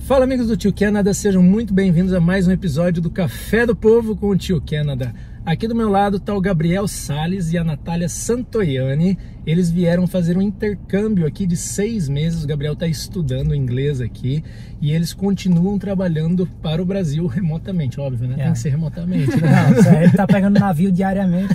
Fala, amigos do Tio Canada, sejam muito bem-vindos a mais um episódio do Café do Povo com o Tio Canada. Aqui do meu lado está o Gabriel Salles e a Natália Santoianni. Eles vieram fazer um intercâmbio aqui de 6 meses. O Gabriel está estudando inglês aqui e eles continuam trabalhando para o Brasil remotamente, óbvio, né? Tem que ser remotamente, né? Não, ele tá pegando navio diariamente.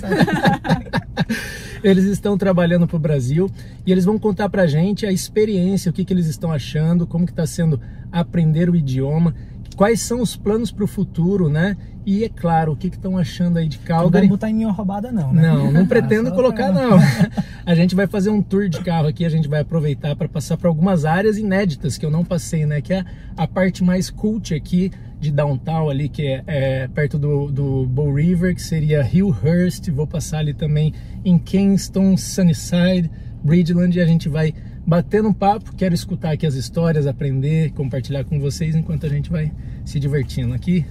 Eles estão trabalhando para o Brasil e eles vão contar pra gente a experiência, o que eles estão achando, como que está sendo aprender o idioma, quais são os planos para o futuro, né? E é claro, o que estão achando aí de Calgary. Não vou botar em nenhuma roubada não, né? Não pretendo colocar não. A gente vai fazer um tour de carro aqui, a gente vai aproveitar para passar por algumas áreas inéditas que eu não passei, né? Que é a parte mais cult aqui de downtown ali, que é perto do Bow River, que seria Hillhurst. Vou passar ali também em Kingston, Sunnyside, Bridgeland, e a gente vai bater um papo. Quero escutar aqui as histórias, aprender, compartilhar com vocês enquanto a gente vai se divertindo aqui.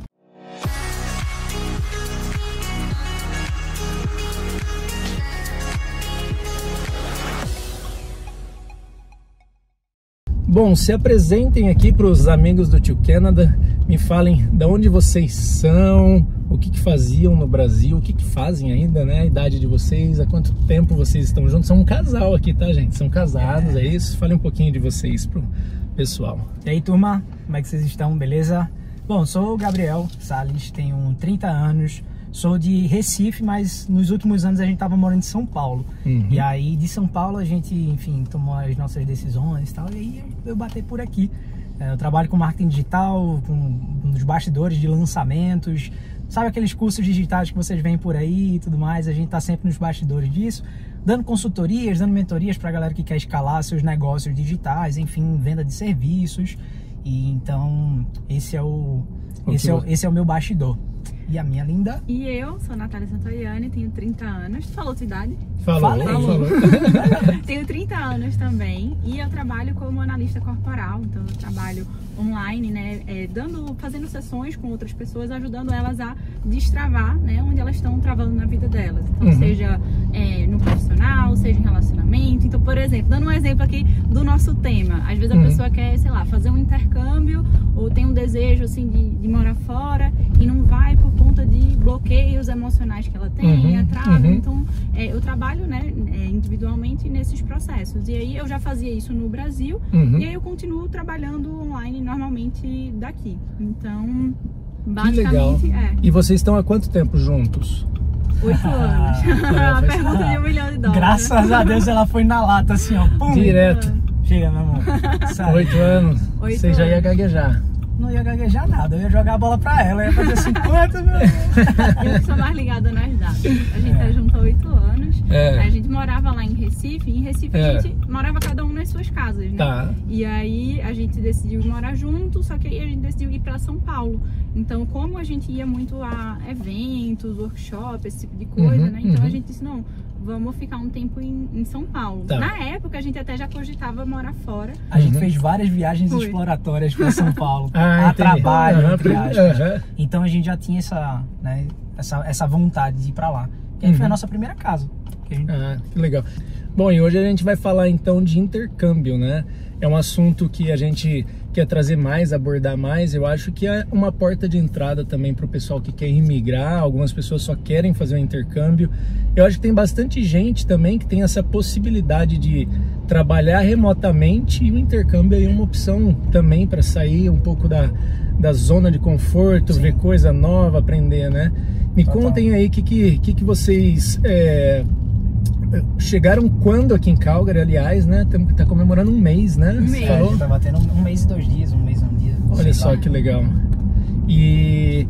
Bom, se apresentem aqui para os amigos do Tio Canada, me falem de onde vocês são, o que faziam no Brasil, o que fazem ainda, né? A idade de vocês, há quanto tempo vocês estão juntos. São um casal aqui, tá, gente? São casados, é isso? Falem um pouquinho de vocês pro pessoal. E aí, turma, como é que vocês estão? Beleza? Bom, sou o Gabriel Salles, tenho 30 anos, sou de Recife, mas nos últimos anos a gente tava morando em São Paulo. E aí de São Paulo a gente, enfim, tomou as nossas decisões e tal, e aí eu bati por aqui. Eu trabalho com marketing digital, nos bastidores de lançamentos, sabe aqueles cursos digitais que vocês veem por aí e tudo mais. A gente tá sempre nos bastidores disso, dando consultorias, dando mentorias pra galera que quer escalar seus negócios digitais, enfim, venda de serviços. E então esse é o meu bastidor. E a minha linda? E eu sou Natália Santoianni, tenho 30 anos. Tu falou tua idade? Falou. Tenho 30 anos também e eu trabalho como analista corporal. Então eu trabalho online, né, fazendo sessões com outras pessoas, ajudando elas a destravar, né, onde elas estão travando na vida delas. Então seja no profissional, seja em relacionamento. Então, por exemplo, dando um exemplo aqui do nosso tema. Às vezes a pessoa quer, sei lá, fazer um intercâmbio ou tem um desejo assim de morar fora e não vai por conta de bloqueios emocionais que ela tem, atraso. Então eu trabalho, né, individualmente nesses processos. E aí eu já fazia isso no Brasil e aí eu continuo trabalhando online normalmente daqui. Então, basicamente E vocês estão há quanto tempo juntos? 8 anos. A pergunta de $1 milhão. Graças a Deus ela foi na lata, assim, ó. Pum. Direto. Chega, meu amor. 8 anos. Você já ia gaguejar. Não ia gaguejar nada, eu ia jogar a bola pra ela, eu ia fazer 50, meu amor. Eu sou mais ligada nas datas. A gente tá junto há 8 anos. A gente morava lá em Recife. Em Recife a gente morava cada um nas suas casas, né? Tá. E aí a gente decidiu morar junto, só que aí a gente decidiu ir pra São Paulo. Então, como a gente ia muito a eventos, workshops, esse tipo de coisa, né? Então a gente disse, não, vamos ficar um tempo em São Paulo. Tá. Na época a gente até já cogitava morar fora. A gente fez várias viagens exploratórias pra São Paulo. A trabalho, entre aspas. Então a gente já tinha essa vontade de ir pra lá. E aí foi a nossa primeira casa. Que legal. Bom, e hoje a gente vai falar então de intercâmbio, né? É um assunto que a gente quer trazer mais, abordar mais. Eu acho que é uma porta de entrada também para o pessoal que quer imigrar. Algumas pessoas só querem fazer um intercâmbio. Eu acho que tem bastante gente também que tem essa possibilidade de trabalhar remotamente, e o intercâmbio aí é uma opção também para sair um pouco da zona de conforto, ver coisa nova, aprender, né? Me contem aí o que vocês chegaram quando aqui em Calgary, aliás, né? Tá comemorando um mês, né? Um mês. Falou? Tá batendo 1 mês e 2 dias, 1 mês e 1 dia. Olha só que legal. E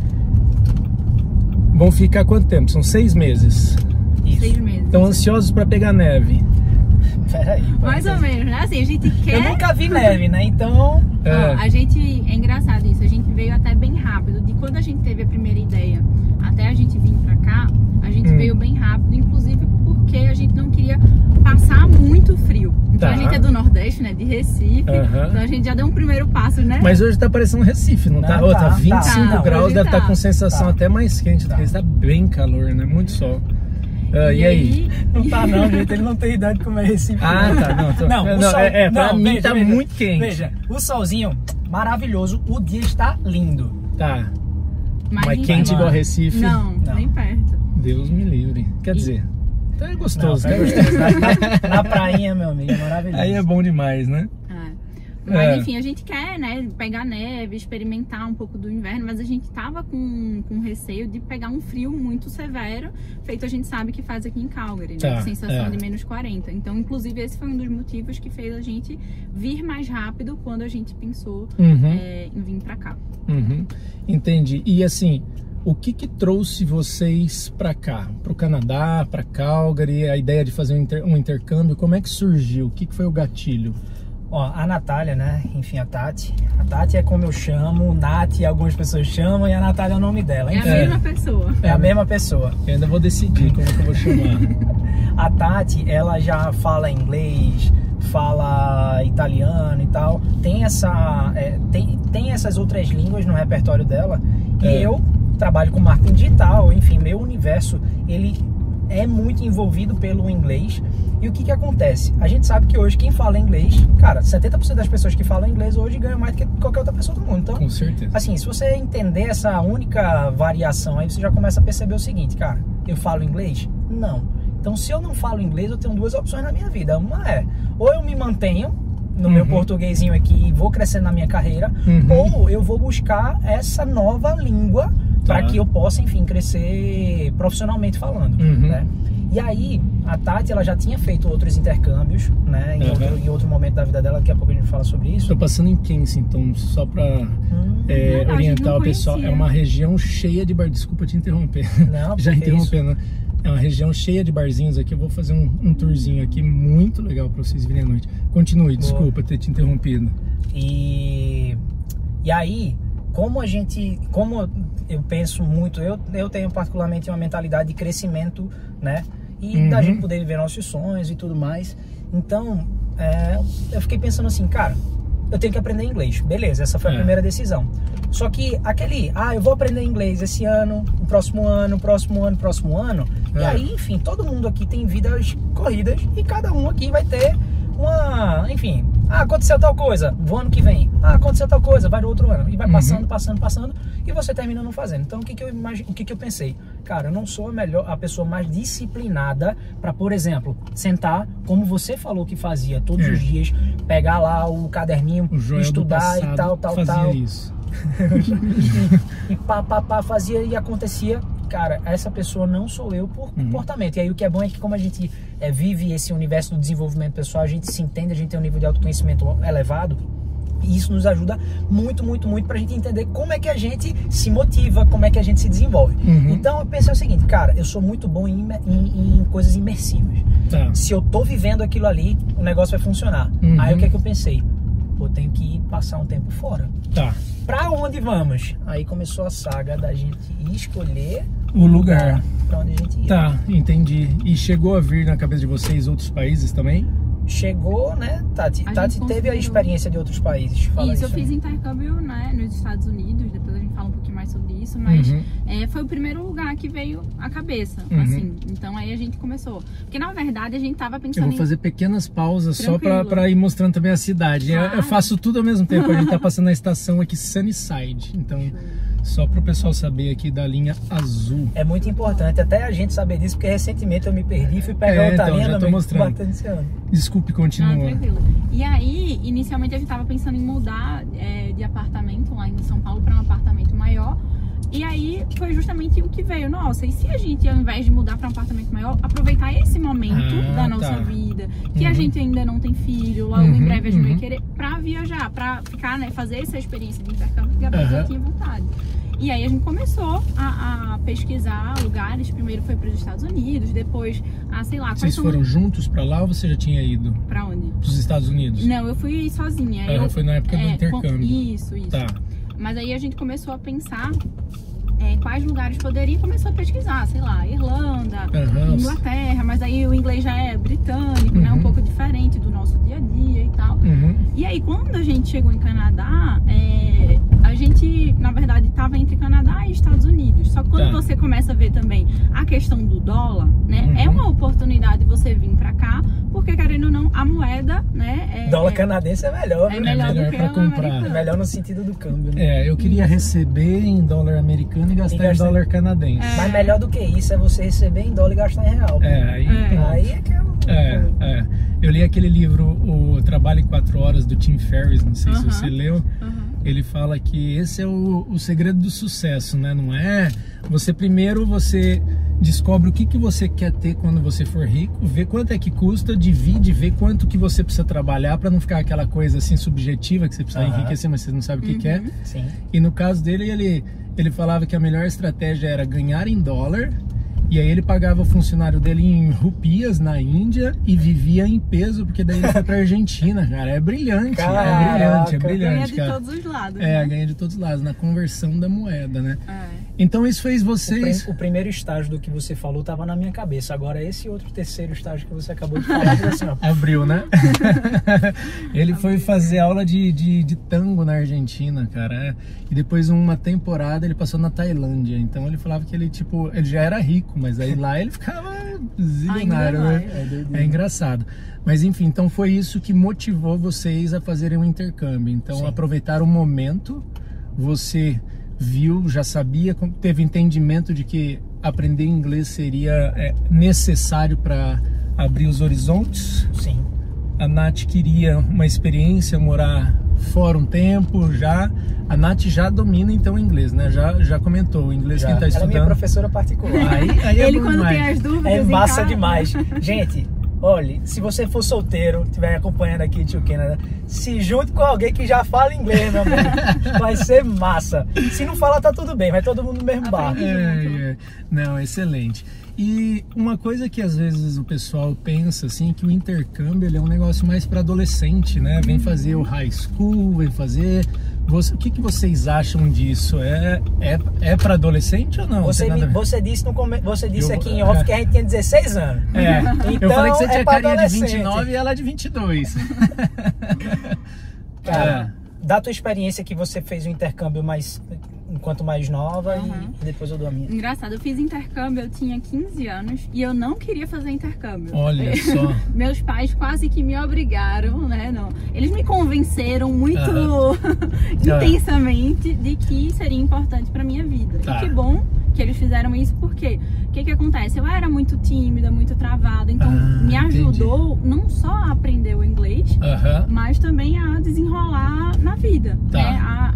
vão ficar quanto tempo? São 6 meses. Isso. 6 meses. Estão ansiosos para pegar neve? Peraí. Mais ou menos, né? Assim, a gente quer... Eu nunca vi neve, né? Então... A gente... É engraçado isso. A gente veio até bem rápido. De quando a gente teve a primeira ideia até a gente vir pra cá, a gente veio bem rápido. Inclusive porque a gente não queria passar muito frio. Então a gente é do Nordeste, né? De Recife. Então a gente já deu um primeiro passo, né? Mas hoje tá parecendo Recife, não tá? Tá 25 graus, deve estar com sensação até mais quente. Porque está bem calor, né? Muito sol. E aí? Não tá não, gente, ele não tem idade de comer Recife. Ah, tá, não. Pra mim tá muito quente. Veja, o solzinho maravilhoso, o dia está lindo. Tá. Mas quente igual Recife? Não, nem perto. Deus me livre. Quer dizer, então é gostoso, né? Na prainha, meu amigo, é maravilhoso. Aí é bom demais, né? Mas enfim, a gente quer, né, pegar neve, experimentar um pouco do inverno, mas a gente tava com receio de pegar um frio muito severo, feito a gente sabe que faz aqui em Calgary, né, sensação de menos 40. Então, inclusive, esse foi um dos motivos que fez a gente vir mais rápido quando a gente pensou em vir pra cá. Entendi. E assim, o que trouxe vocês pra cá? Pro Canadá, pra Calgary, a ideia de fazer um intercâmbio, como é que surgiu? O que foi o gatilho? Ó, a Natália, né? Enfim, a Tati. A Tati é como eu chamo, Nath, algumas pessoas chamam, e a Natália é o nome dela. Enfim, é a mesma pessoa. É a mesma pessoa. Eu ainda vou decidir como que eu vou chamar. A Tati, ela já fala inglês, fala italiano e tal. Tem tem essas outras línguas no repertório dela. E eu trabalho com marketing digital, enfim, meu universo, ele é muito envolvido pelo inglês. E o que acontece? A gente sabe que hoje quem fala inglês, cara, 70% das pessoas que falam inglês hoje ganham mais do que qualquer outra pessoa do mundo. Então, com certeza. Assim, se você entender essa única variação, aí você já começa a perceber o seguinte, cara, eu falo inglês? Não. Então, se eu não falo inglês, eu tenho duas opções na minha vida. Uma é, ou eu me mantenho no meu portuguesinho aqui e vou crescendo na minha carreira, ou eu vou buscar essa nova língua para que eu possa, enfim, crescer profissionalmente falando, né? E aí, a Tati, ela já tinha feito outros intercâmbios, né? Em outro momento da vida dela, daqui a pouco a gente fala sobre isso. Estou passando em Kensington, só para orientar o pessoal. É uma região cheia de bar. Desculpa te interromper. Não, já interrompendo. É uma região cheia de barzinhos aqui. Eu vou fazer um tourzinho aqui muito legal para vocês virem à noite. Continue, desculpa ter te interrompido. E aí, como eu penso muito, eu tenho particularmente uma mentalidade de crescimento, né? E da gente poder viver nossos sonhos e tudo mais. Então, eu fiquei pensando assim, cara, eu tenho que aprender inglês. Beleza, essa foi a primeira decisão. Só que eu vou aprender inglês esse ano, o próximo ano. E aí, enfim, todo mundo aqui tem vidas corridas e cada um aqui vai ter enfim, aconteceu tal coisa, vou ano que vem, aconteceu tal coisa, vai no outro ano, e vai passando, e você termina não fazendo. Então, o que eu pensei? Cara, eu não sou a pessoa mais disciplinada para, por exemplo, sentar, como você falou que fazia todos os dias, pegar lá o caderninho, estudar e tal. Isso. e fazia e acontecia. Cara, essa pessoa não sou eu por comportamento. E aí o que é bom é que como a gente vive esse universo do desenvolvimento pessoal, a gente se entende, a gente tem um nível de autoconhecimento elevado, e isso nos ajuda muito pra gente entender como é que a gente se motiva, como é que a gente se desenvolve. Então eu pensei o seguinte, cara, eu sou muito bom em coisas imersivas. Se eu tô vivendo aquilo ali, o negócio vai funcionar. Aí o que é que eu pensei? Eu tenho que passar um tempo fora. Pra onde vamos? Aí começou a saga da gente escolher o lugar pra onde a gente ia. Entendi. E chegou a vir na cabeça de vocês outros países também? Chegou, né, Tati? Tati teve a experiência de outros países. Fala isso, eu fiz intercâmbio, né, nos Estados Unidos, depois a gente fala um pouquinho mais sobre isso, mas foi o primeiro lugar que veio à cabeça, assim. Então aí a gente começou. Porque na verdade a gente tava pensando. Eu vou fazer pequenas pausas só pra ir mostrando também a cidade. Eu faço tudo ao mesmo tempo. A gente tá passando na estação aqui Sunnyside. Então, só para o pessoal saber aqui da linha azul. É muito importante até a gente saber disso, porque recentemente eu me perdi e fui pegar outra linha. Já tô mostrando. Desculpe, continua. Tranquilo. E aí, inicialmente a gente tava pensando em mudar de apartamento lá em São Paulo para um apartamento maior. E aí foi justamente o que veio. Nossa, e se a gente, ao invés de mudar para um apartamento maior, aproveitar esse momento da nossa vida, que a gente ainda não tem filho, logo em breve a gente vai querer, para viajar, para ficar, né, fazer essa experiência de intercâmbio que a Gabriel já tinha vontade. E aí a gente começou a pesquisar lugares. Primeiro foi para os Estados Unidos, depois sei lá. Vocês foram juntos para lá ou você já tinha ido? Para onde? Para os Estados Unidos? Não, eu fui sozinha. Foi na época do intercâmbio. Isso. Tá. Mas aí a gente começou a pensar quais lugares poderia, e começou a pesquisar, sei lá, Irlanda, Inglaterra, mas aí o inglês já é britânico, né? Um pouco diferente do nosso dia a dia e tal. E aí quando a gente chegou em Canadá, a gente, na verdade, estava entre Canadá e Estados Unidos. Só que quando você começa a ver também a questão do dólar, né? É uma oportunidade você vir pra cá, porque querendo ou não, a moeda, né? Dólar canadense é melhor. É melhor do que pra comprar. É melhor no sentido do câmbio, né? Eu queria receber em dólar americano e gastar em dólar canadense. Mas melhor do que isso é você receber em dólar e gastar em real. Aí é que eu li aquele livro, O Trabalho em 4 Horas, do Tim Ferriss, não sei se você leu. Ele fala que esse é o segredo do sucesso, né? Não é... Primeiro você descobre o que você quer ter quando você for rico, vê quanto é que custa, divide, vê quanto que você precisa trabalhar para não ficar aquela coisa assim subjetiva que você precisa enriquecer, mas você não sabe o que quer. Sim. E no caso dele, ele falava que a melhor estratégia era ganhar em dólar. E aí ele pagava o funcionário dele em rupias na Índia e vivia em peso, porque daí ele foi pra Argentina, cara. É brilhante, é brilhante, ganha de cara. todos os lados. né? Ganha de todos os lados, na conversão da moeda, né? Então isso fez vocês... O primeiro estágio do que você falou tava na minha cabeça. Agora esse outro terceiro estágio que você acabou de falar, assim, ó. Abriu, né? Ele foi fazer aula de tango na Argentina, cara. E depois uma temporada ele passou na Tailândia. Então ele falava que ele já era rico, mas aí lá ele ficava zilionário, né? É engraçado. Mas enfim, então foi isso que motivou vocês a fazerem um intercâmbio. Então aproveitar o momento, você viu, já sabia, teve entendimento de que aprender inglês seria necessário para abrir os horizontes. Sim. A Nath queria uma experiência, morar fora um tempo já. A Nath já domina então o inglês, né? Já comentou o inglês quem está estudando. Ela é minha professora particular. Aí Ele quando tem as dúvidas é massa demais. Gente, olha, se você for solteiro, estiver acompanhando aqui Tio Canada, se junte com alguém que já fala inglês, meu amigo. Vai ser massa. Se não falar, tá tudo bem, vai todo mundo no mesmo barco. Não, excelente. E uma coisa que às vezes o pessoal pensa assim, que o intercâmbio ele é um negócio mais para adolescente, né? Vem fazer o high school, vem fazer... O que vocês acham disso? É para adolescente ou não? Você disse aqui em off que a gente tinha 16 anos. Então, eu falei que você tinha carinha de 29 e ela de 22. Cara, da tua experiência que você fez o intercâmbio enquanto mais nova e depois eu dou a minha. Engraçado, eu fiz intercâmbio, eu tinha 15 anos e eu não queria fazer intercâmbio. Olha só. Meus pais quase que me obrigaram, né? Não. Eles me convenceram muito intensamente de que seria importante pra minha vida. E que bom que eles fizeram isso, porque o que acontece? Eu era muito tímida, muito travada, então me ajudou não só a aprender o inglês, mas também a desenrolar na vida, né?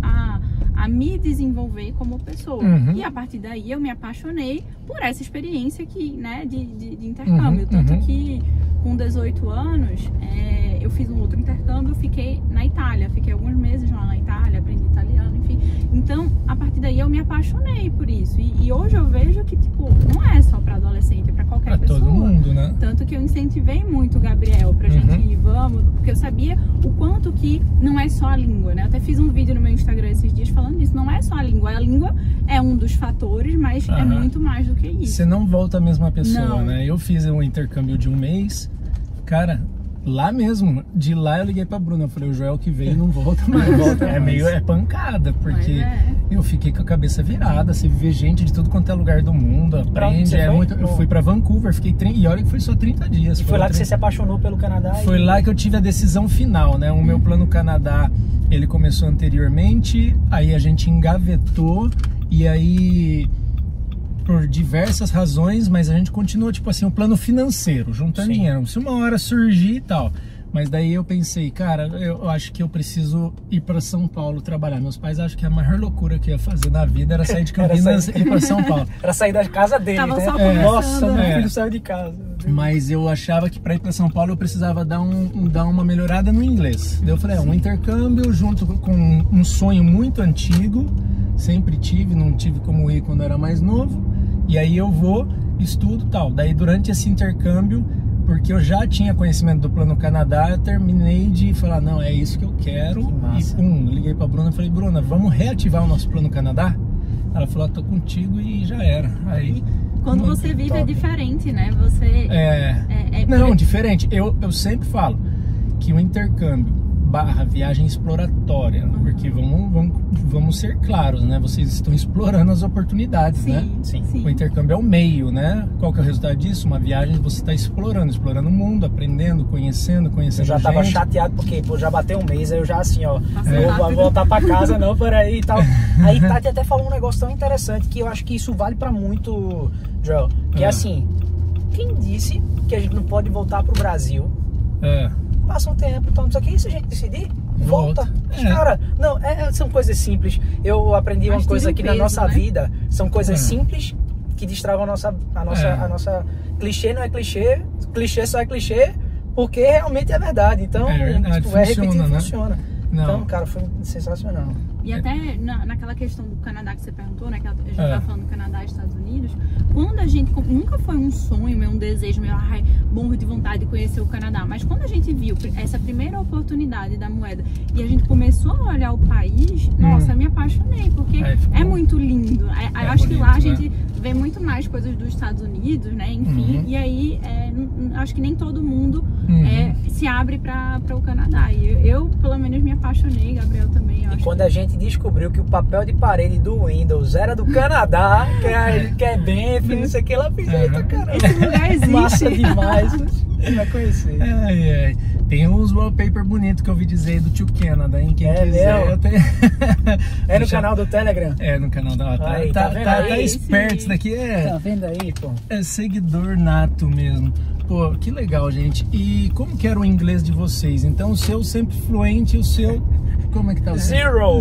A me desenvolver como pessoa. E a partir daí eu me apaixonei por essa experiência aqui, né, de intercâmbio. Tanto que com 18 anos eu fiz um outro intercâmbio, fiquei na Itália, fiquei alguns meses lá na Itália, aprendi italiano, enfim. Então, a partir daí eu me apaixonei por isso. E hoje eu vejo que, não é só para adolescente, é para qualquer pessoa. Todo mundo, né? Tanto que eu incentivei muito o Gabriel pra gente ir, porque eu sabia o quanto que não é só a língua, né? Eu até fiz um vídeo no meu Instagram esses dias falando disso, não é só a língua é um dos fatores, mas é muito mais do que isso. Você não volta a mesma pessoa, né? Eu fiz um intercâmbio de um mês, cara, lá mesmo, de lá eu liguei pra Bruna, eu falei, o Joel que veio não volta mais. É pancada, porque eu fiquei com a cabeça virada, você vê gente de tudo quanto é lugar do mundo, aprende, eu fui pra Vancouver, e olha que foi só 30 dias. E foi lá que você se apaixonou pelo Canadá? Foi lá que eu tive a decisão final, né? O meu plano Canadá, ele começou anteriormente, aí a gente engavetou, e aí... por diversas razões, mas a gente continua, um plano financeiro, juntando dinheiro, se uma hora surgir e tal. Mas daí eu pensei, cara, eu acho que eu preciso ir para São Paulo trabalhar. Meus pais acham que a maior loucura que eu ia fazer na vida era sair de Campinas e ir para São Paulo. Era sair da casa dele, Tava né? Só Nossa, meu filho saiu de casa. Mas eu achava que para ir para São Paulo eu precisava dar uma melhorada no inglês. Daí eu falei, um intercâmbio junto com um sonho muito antigo, sempre tive, não tive como ir quando era mais novo. E aí eu vou, estudo e tal. Daí durante esse intercâmbio, porque eu já tinha conhecimento do Plano Canadá, eu terminei de falar, não, é isso que eu quero. E liguei pra Bruna e falei, Bruna, vamos reativar o nosso Plano Canadá? Ela falou, tô contigo, e já era. Aí, quando você vive é diferente, né? Você... Não, diferente. Eu sempre falo que o intercâmbio viagem exploratória, porque vamos ser claros, né? Vocês estão explorando as oportunidades, sim, né? Sim. O intercâmbio é o meio, né? Qual que é o resultado disso? Uma viagem você está explorando o mundo, aprendendo, conhecendo Eu já tava gente. chateado porque, pô, já bateu um mês, aí eu já assim, ó, Passou eu vou rápido. voltar pra casa, não, peraí e tal. Aí Tati até falou um negócio tão interessante que eu acho que isso vale pra muito, Joel, que é assim, quem disse que a gente não pode voltar pro Brasil? Passa um tempo, então, isso aqui, e se a gente decidir, volta. Cara, não, são coisas simples. Eu aprendi uma coisa que na nossa vida são coisas simples que destravam a nossa clichê não é clichê, clichê só é clichê, porque realmente é verdade. Então, repetir, né? funciona. Não. Então, cara, foi sensacional. E até naquela questão do Canadá que você perguntou, né? Que a gente tá falando do Canadá e Estados Unidos. Quando a gente... Nunca foi um sonho, um desejo, morro de vontade de conhecer o Canadá. Mas quando a gente viu essa primeira oportunidade da moeda e a gente começou a olhar o país, nossa, eu me apaixonei. Porque é muito lindo. Eu acho que lá a gente vê muito mais coisas dos Estados Unidos, né? Enfim, e aí acho que nem todo mundo se abre para o Canadá. E eu, pelo menos, me apaixonei, Gabriel também. E quando a gente descobriu que o papel de parede do Windows era do Canadá, que é Banff, não sei o que, ela fez, eita, caramba, esse lugar existe. Massa demais, vai conhecer. Tem uns wallpaper bonitos que eu ouvi dizer do Tio Canada, hein? Quem quiser, eu tenho... É no canal do Telegram? É, no canal da... Aí, tá esperto, isso daqui Tá vendo aí, pô? É seguidor nato mesmo. Pô, que legal, gente. E como que era o inglês de vocês? Então, o seu sempre fluente, o seu... Como é que tá? Zero.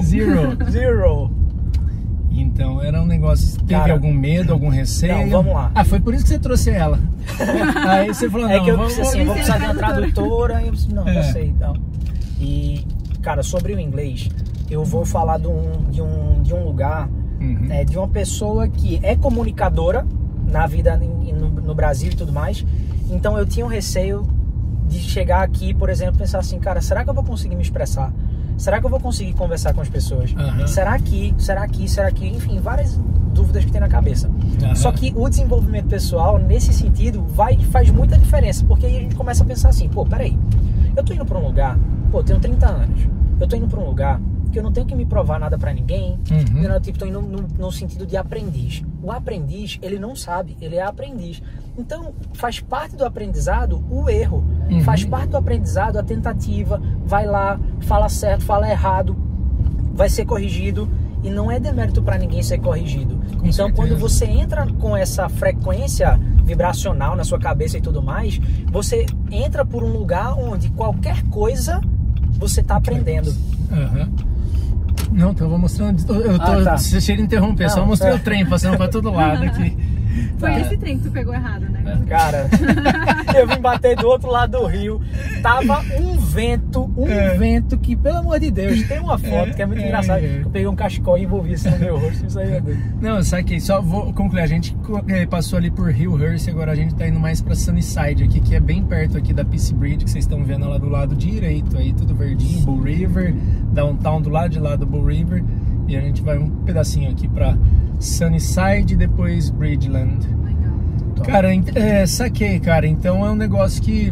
Então, era um negócio... Teve algum medo, algum receio? Não, vamos lá. Foi por isso que você trouxe ela. Aí você falou, não, que eu vamos... vou precisar de uma tradutora. E eu disse, não, já sei, então. E, cara, sobre o inglês, eu vou falar de um lugar, de uma pessoa que é comunicadora na vida no Brasil e tudo mais. Então, eu tinha um receio de chegar aqui, por exemplo, pensar assim, cara, será que eu vou conseguir me expressar? Será que eu vou conseguir conversar com as pessoas? Será que, enfim, várias dúvidas que tem na cabeça. Só que o desenvolvimento pessoal, nesse sentido, faz muita diferença, porque aí a gente começa a pensar assim, pô, peraí, eu tô indo pra um lugar, pô, eu tenho 30 anos, eu tô indo pra um lugar que eu não tenho que me provar nada pra ninguém, eu tipo, tô indo no sentido de aprendiz. O aprendiz, ele não sabe, ele é aprendiz. Então, faz parte do aprendizado o erro, faz parte do aprendizado a tentativa, vai lá, fala certo, fala errado, vai ser corrigido, e não é demérito pra ninguém ser corrigido. Com certeza. Quando você entra com essa frequência vibracional na sua cabeça e tudo mais, você entra por um lugar onde qualquer coisa você tá aprendendo. Não, tava mostrando. Você chega a interromper, só mostrei o trem passando pra todo lado aqui. Foi esse trem que tu pegou errado, né? Cara, eu vim bater do outro lado do rio. Tava um vento que, pelo amor de Deus, tem uma foto que é muito engraçada. Eu peguei um cachecol e envolvi isso no meu rosto. Isso aí é doido. Não, saquei. Só vou concluir. A gente passou ali por Hillhurst, agora a gente tá indo mais pra Sunnyside aqui, que é bem perto aqui da Peace Bridge, que vocês estão vendo lá do lado direito aí, tudo verdinho, Bull River, Downtown do lado de lá do Bull River. E a gente vai um pedacinho aqui pra Sunnyside e depois Bridgeland. Legal. Cara, saquei, cara. Então é um negócio que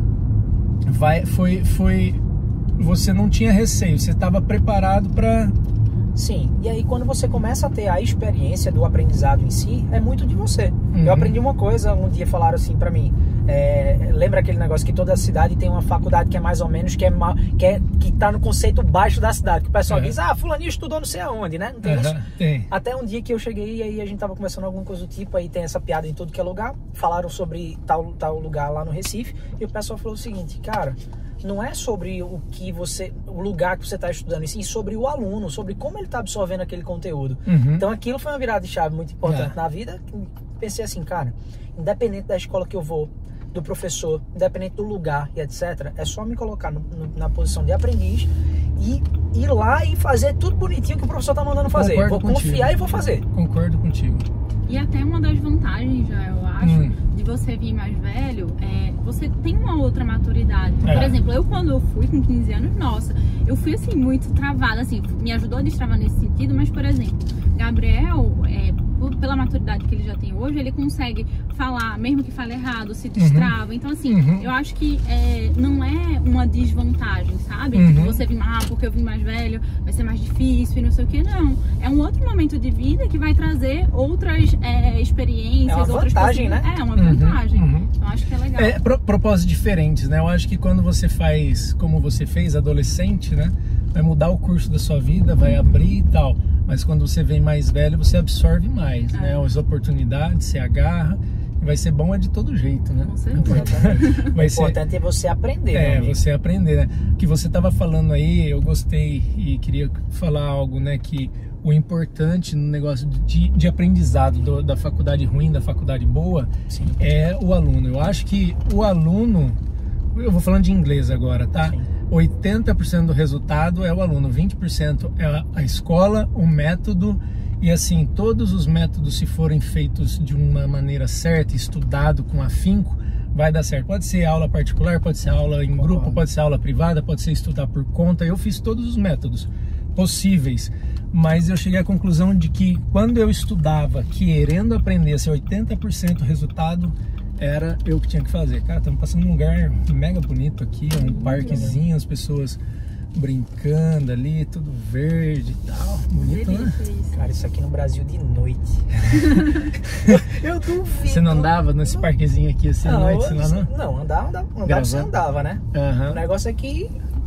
você não tinha receio, você estava preparado para... Sim, e aí quando você começa a ter a experiência do aprendizado em si, é muito de você. Eu aprendi uma coisa, um dia falaram assim pra mim, lembra aquele negócio que toda cidade tem uma faculdade que é mais ou menos, que tá no conceito baixo da cidade, que o pessoal diz, fulaninho estudou não sei aonde, né? Não tem isso? Tem. Até um dia que eu cheguei e aí a gente tava conversando alguma coisa do tipo, aí tem essa piada em tudo que é lugar, falaram sobre tal lugar lá no Recife, e o pessoal falou o seguinte, cara, não é sobre o lugar que você está estudando, e sim sobre o aluno, sobre como ele está absorvendo aquele conteúdo. Então aquilo foi uma virada de chave muito importante na vida. Pensei assim, cara, independente da escola que eu vou, do professor, independente do lugar e etc, é só me colocar na posição de aprendiz e ir lá e fazer tudo bonitinho que o professor está mandando fazer. Concordo vou contigo. Confiar e vou fazer. Concordo contigo. E até uma das vantagens, já eu acho, de você vir mais velho, você tem uma outra maturidade. Por exemplo, eu quando eu fui com 15 anos, nossa, eu fui assim, muito travada, assim, me ajudou a destravar nesse sentido, mas por exemplo, Gabriel, pela maturidade que ele já tem hoje, ele consegue falar, mesmo que fale errado, se destrava. Então, assim, eu acho que não é uma desvantagem, sabe? Tipo, você vir, porque eu vim mais velho, vai ser mais difícil e não sei o que. Não. É um outro momento de vida que vai trazer outras experiências. É uma vantagem, né? É uma vantagem. Então, acho que é legal. Propósitos diferentes, né? Eu acho que quando você faz, como você fez, adolescente, né? Vai mudar o curso da sua vida, vai abrir e tal. Mas quando você vem mais velho, você absorve mais, né? As oportunidades, você agarra. E vai ser bom de todo jeito, né? Com certeza. O importante é você aprender. Você aprender, né? O que você estava falando aí, eu gostei e queria falar algo, né? Que o importante no negócio de aprendizado da faculdade ruim, da faculdade boa, Sim. é o aluno. Eu acho que o aluno, eu vou falando de inglês agora, tá? Sim. 80% do resultado é o aluno, 20% é a escola, o método, e assim, todos os métodos, se forem feitos de uma maneira certa, estudado com afinco, vai dar certo. Pode ser aula particular, pode ser aula em grupo, pode ser aula privada, pode ser estudar por conta. Eu fiz todos os métodos possíveis, mas eu cheguei à conclusão de que quando eu estudava querendo aprender a ser 80% resultado, era eu que tinha que fazer. Cara, estamos passando num lugar mega bonito aqui, um parquezinho, as pessoas brincando ali, tudo verde e tal. Bonito, né? Cara, isso aqui no Brasil de noite. Eu duvido. Você não andava nesse parquezinho aqui assim à noite? Não, andava você andava, né? O negócio é que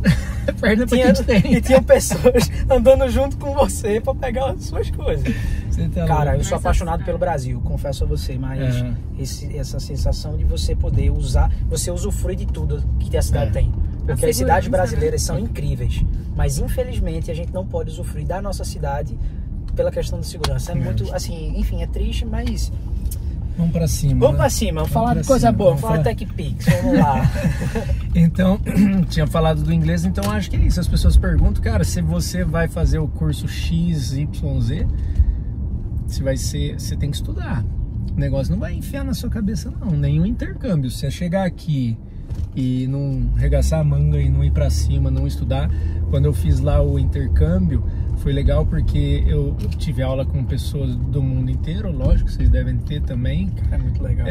tinha pessoas andando junto com você pra pegar as suas coisas. Cara, eu sou apaixonado pelo Brasil, confesso a você, mas essa sensação de você poder você usufrui de tudo que a cidade tem. Porque as cidades brasileiras são incríveis, mas infelizmente a gente não pode usufruir da nossa cidade pela questão de segurança. É muito, assim, enfim, é triste, mas... Vamos pra cima. Vamos pra cima, vamos falar de coisa boa, vamos falar de TechPix, vamos lá. Então, tinha falado do inglês, então acho que é isso. As pessoas perguntam, cara, se você vai fazer o curso XYZ, você tem que estudar. O negócio não vai enfiar na sua cabeça, não. Nenhum intercâmbio. Se você chegar aqui e não regaçar a manga e não ir pra cima, não estudar. Quando eu fiz lá o intercâmbio, foi legal porque eu tive aula com pessoas do mundo inteiro, lógico, vocês devem ter também. Cara, é muito legal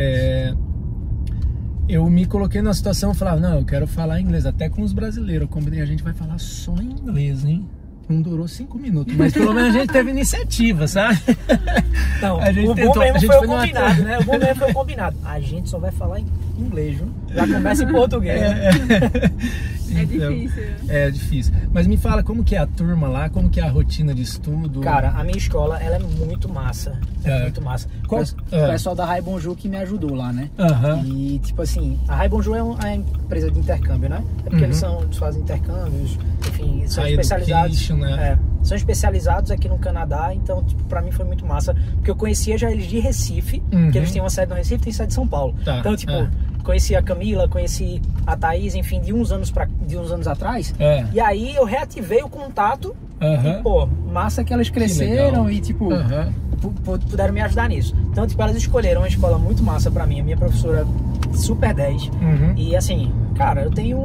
eu me coloquei na situação e falava, não, eu quero falar inglês, até com os brasileiros. Eu combinei, a gente vai falar só em inglês, hein? Não durou 5 minutos, mas pelo menos a gente teve iniciativa, sabe? Não, o bom mesmo foi o combinado, né? O bom mesmo foi o combinado. A gente só vai falar em inglês, viu? Já começa em português. Então, difícil. É difícil. Mas me fala, como que é a turma lá? Como que é a rotina de estudo? Cara, a minha escola, ela é muito massa. Muito massa. O pessoal da Raibonju que me ajudou lá, né? E, tipo assim, a Raibonju é uma empresa de intercâmbio, né? É porque eles fazem intercâmbios, enfim, são especializados. Né? São especializados aqui no Canadá, então, tipo, pra mim foi muito massa. Porque eu conhecia já eles de Recife, que eles têm uma sede no Recife e tem sede em São Paulo. Então, tipo... Conheci a Camila, conheci a Thaís, enfim, de uns anos atrás. E aí eu reativei o contato. E, pô, massa que elas cresceram e, tipo, puderam me ajudar nisso. Então, tipo, elas escolheram uma escola muito massa pra mim. A minha professora super 10. E, assim, cara, eu tenho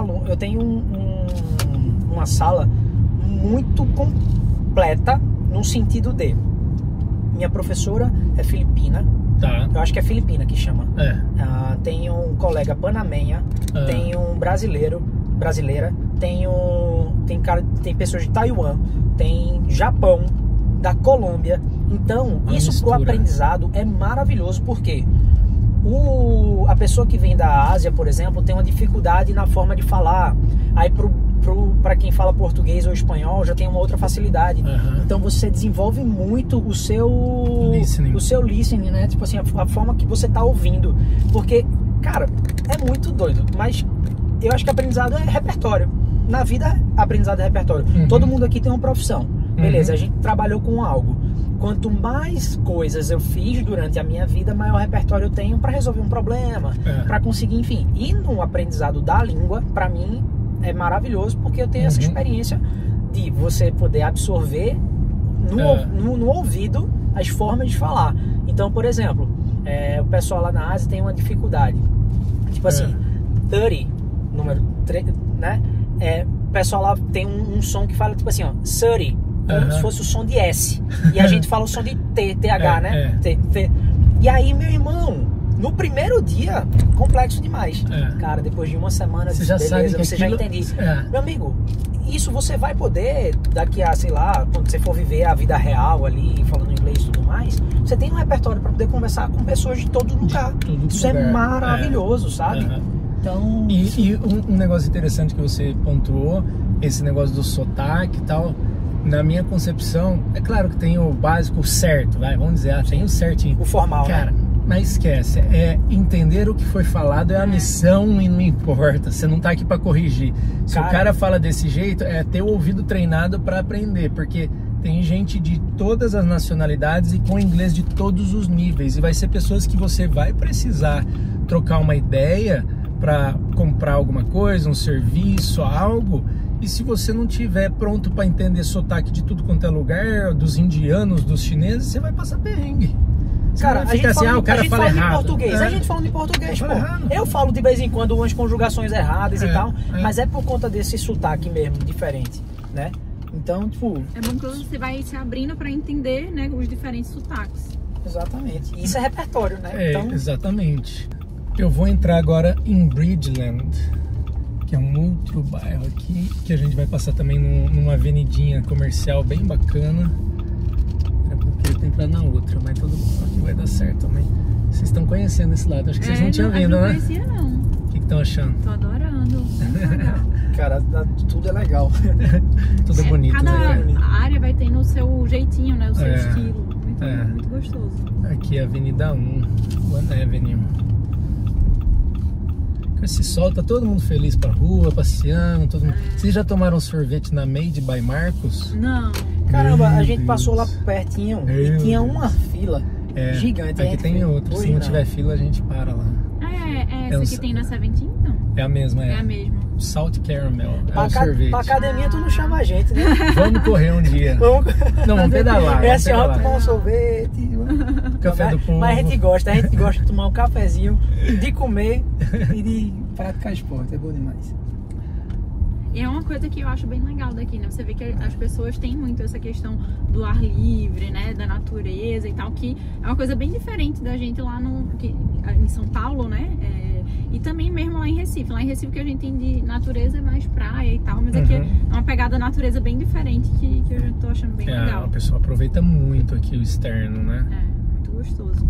uma sala muito completa no sentido de... Minha professora é filipina. Eu acho que é filipina que chama. Tem um colega panamenha, tem um brasileira, tem pessoas de Taiwan, tem Japão, da Colômbia. Então, isso pro aprendizado é maravilhoso, porque a pessoa que vem da Ásia, por exemplo, tem uma dificuldade na forma de falar. Aí para quem fala português ou espanhol já tem uma outra facilidade. Então você desenvolve muito o seu listening, né? Tipo assim, a forma que você tá ouvindo. Porque, cara, é muito doido. Mas eu acho que aprendizado é repertório. Na vida, aprendizado é repertório. Todo mundo aqui tem uma profissão. Beleza, a gente trabalhou com algo. Quanto mais coisas eu fiz durante a minha vida, maior repertório eu tenho para resolver um problema, para conseguir, enfim. E no aprendizado da língua, para mim, é maravilhoso, porque eu tenho essa experiência de você poder absorver no ouvido as formas de falar. Então, por exemplo, o pessoal lá na Ásia tem uma dificuldade. Tipo assim, 30, número 3, né? O pessoal lá tem um som que fala tipo assim, ó, 30. como se fosse o som de S. E a gente fala o som de T, TH, né? T. E aí, meu irmão, no primeiro dia, complexo demais. Cara, depois de uma semana, você já sabe que você já entende. Meu amigo, isso você vai poder, daqui a, sei lá, quando você for viver a vida real ali, falando inglês e tudo mais, você tem um repertório para poder conversar com pessoas de todo lugar. Isso é maravilhoso, sabe? Então... E um negócio interessante que você pontuou, esse negócio do sotaque e tal, na minha concepção, é claro que tem o básico certo, vamos dizer, tem o certinho. O formal, cara, né? Mas esquece, entender o que foi falado é a missão e não importa, você não tá aqui para corrigir. Se o cara fala desse jeito, é ter o ouvido treinado para aprender, porque tem gente de todas as nacionalidades e com inglês de todos os níveis, e vai ser pessoas que você vai precisar trocar uma ideia para comprar alguma coisa, um serviço, algo. E se você não tiver pronto para entender sotaque de tudo quanto é lugar, dos indianos, dos chineses, você vai passar perrengue. Cara, a gente fala, o cara fala errado. Português. A gente falando em português, pô. Eu falo de vez em quando umas conjugações erradas e tal, mas é por conta desse sotaque mesmo, diferente, né? Então, tipo... É bom que você vai se abrindo para entender, né, os diferentes sotaques. Exatamente. E isso é repertório, né? Então... Exatamente. Eu vou entrar agora em Bridgeland, que é um outro bairro aqui, que a gente vai passar também numa avenidinha comercial bem bacana. Eu queria entrar na outra, mas todo mundo aqui vai dar certo também. Vocês estão conhecendo esse lado, acho que vocês não tinham vindo, né? Não conhecia, não. O que estão achando? Tô adorando. Cara, tudo é legal. Tudo é bonito. Cada área vai ter no seu jeitinho, né? O seu estilo. Muito gostoso. Aqui é a Avenida 1, One Avenue. Com esse sol, tá todo mundo feliz pra rua, passeando. Todo mundo... Vocês já tomaram sorvete na Made by Marcos? Não. Caramba, a gente passou lá pertinho e tinha uma fila gigante. Aqui tem outra, se não tiver fila a gente para lá. Essa que tem na 17, então? É a mesma, É a mesma. Salt Caramel, o sorvete. Pra academia tu não chama a gente, né? Vamos correr um dia. Vamos pedalar. É assim, ó, tomar um sorvete. Café do povo. Mas a gente gosta de tomar um cafezinho, de comer e de praticar esporte, é bom demais. E é uma coisa que eu acho bem legal daqui, né? Você vê que as pessoas têm muito essa questão do ar livre, né? Da natureza e tal, que é uma coisa bem diferente da gente lá em São Paulo, né? E também mesmo lá em Recife. Lá em Recife que a gente tem de natureza é mais praia e tal, mas aqui é uma pegada natureza bem diferente que eu já tô achando bem legal. O pessoal aproveita muito aqui o externo, né? Muito gostoso.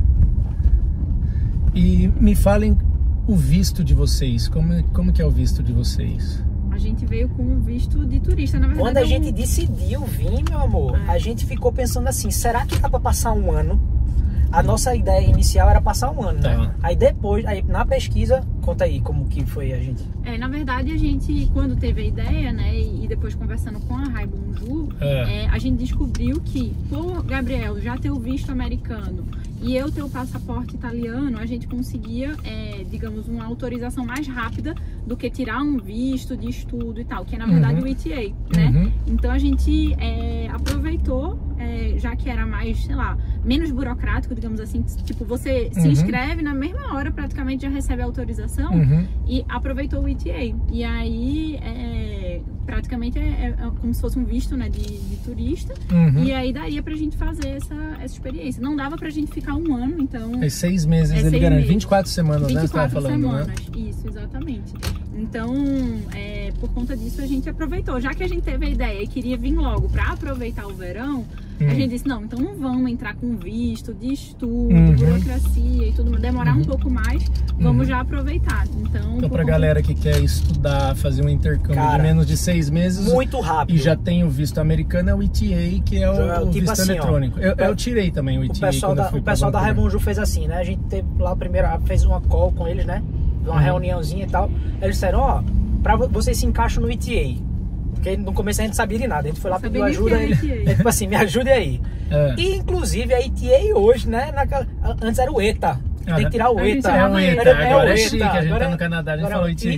E me falem o visto de vocês, como que é o visto de vocês? A gente veio com um visto de turista, na verdade. Quando a gente decidiu vir, meu amor, a gente ficou pensando assim, será que dá pra passar um ano? A nossa ideia inicial era passar um ano, né? Aí depois, na pesquisa, conta aí como que foi a gente. Na verdade, a gente, quando teve a ideia, né, e depois conversando com a Raibunju, a gente descobriu que, por Gabriel já ter o visto americano e eu ter o passaporte italiano, a gente conseguia, digamos, uma autorização mais rápida do que tirar um visto de estudo e tal, que é na verdade o ETA, né? Então a gente aproveitou, já que era mais, sei lá, menos burocrático, digamos assim, tipo, você se inscreve na mesma hora, praticamente já recebe a autorização e aproveitou o ETA. E aí, praticamente é como se fosse um visto, né, de turista, e aí daria pra gente fazer essa experiência. Não dava pra gente ficar um ano, então... 6 meses, ele garante 24 semanas, 24 né? Você tava falando, semanas, né? Isso, exatamente. Então, por conta disso, a gente aproveitou. Já que a gente teve a ideia e queria vir logo pra aproveitar o verão, a gente disse, não, então não vamos entrar com visto de estudo, burocracia e tudo, demorar um pouco mais, vamos já aproveitar. Então pra galera que quer estudar, fazer um intercâmbio de menos de 6 meses, muito rápido, e já tem o visto americano, é o ETA, que é o tipo visto assim, eletrônico. Eu tirei também o ETA. O pessoal da Raibunju fez assim, né? A gente teve lá primeiro, fez uma call com eles, né? Uma reuniãozinha e tal. Eles disseram, pra vocês se encaixam no ETA. Porque no começo a gente sabia de nada, a gente foi lá pedir ajuda e tipo assim, me ajude aí. E inclusive a ETA hoje, né? Antes era o ETA. Tem que tirar o ETA. Agora é chique, a gente tá no Canadá, a gente falou ETA.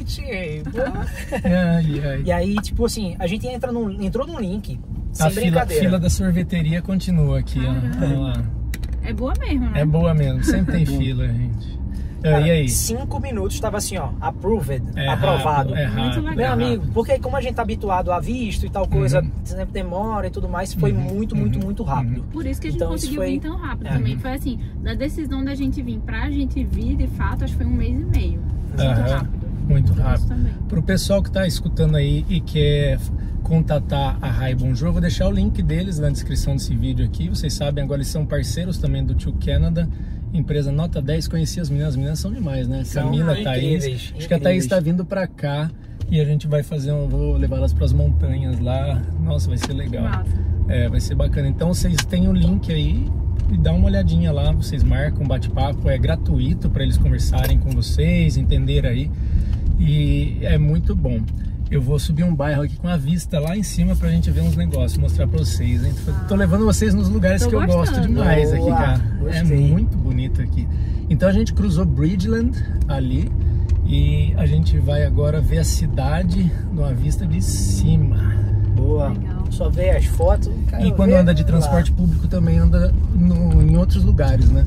E aí, tipo assim, a gente entrou num link. Sem brincadeira. A fila da sorveteria continua aqui, ó. É boa mesmo, né? É boa mesmo, sempre tem fila, gente. Cara, e aí? 5 minutos estava assim, ó, approved, aprovado. Rápido, Muito legal. Meu amigo, porque como a gente tá habituado a visto e tal coisa, sempre demora e tudo mais, foi muito rápido. Por isso que a gente Então, conseguiu isso foi- vir tão rápido também. Foi assim, da decisão da gente vir pra gente vir, de fato, acho que foi 1 mês e meio. Muito rápido. Muito Por isso rápido. também. Para o pessoal que está escutando aí e quer contatar a Rai Bonjour, eu vou deixar o link deles na descrição desse vídeo aqui. Vocês sabem, agora eles são parceiros também do Tio Canada, empresa nota 10. Conheci as meninas são demais, né? São Camila, Thaís. incríveis, Acho que a Thaís está vindo para cá e a gente vai fazer vou levar elas para as montanhas lá. Nossa, vai ser legal. Massa. Vai ser bacana. Então vocês têm o link aí e dá uma olhadinha lá, vocês marcam um bate-papo, é gratuito para eles conversarem com vocês, entender aí. E é muito bom. Eu vou subir um bairro aqui com a vista lá em cima pra gente ver uns negócios, mostrar pra vocês, hein? Tô levando vocês nos lugares Tô que eu gosto gostando. demais aqui, cara. É Gostei. muito bonito aqui. Então a gente cruzou Bridgeland ali e a gente vai agora ver a cidade numa vista de cima. Boa. Legal. Só ver as fotos. E quando anda de transporte público também anda em outros lugares, né?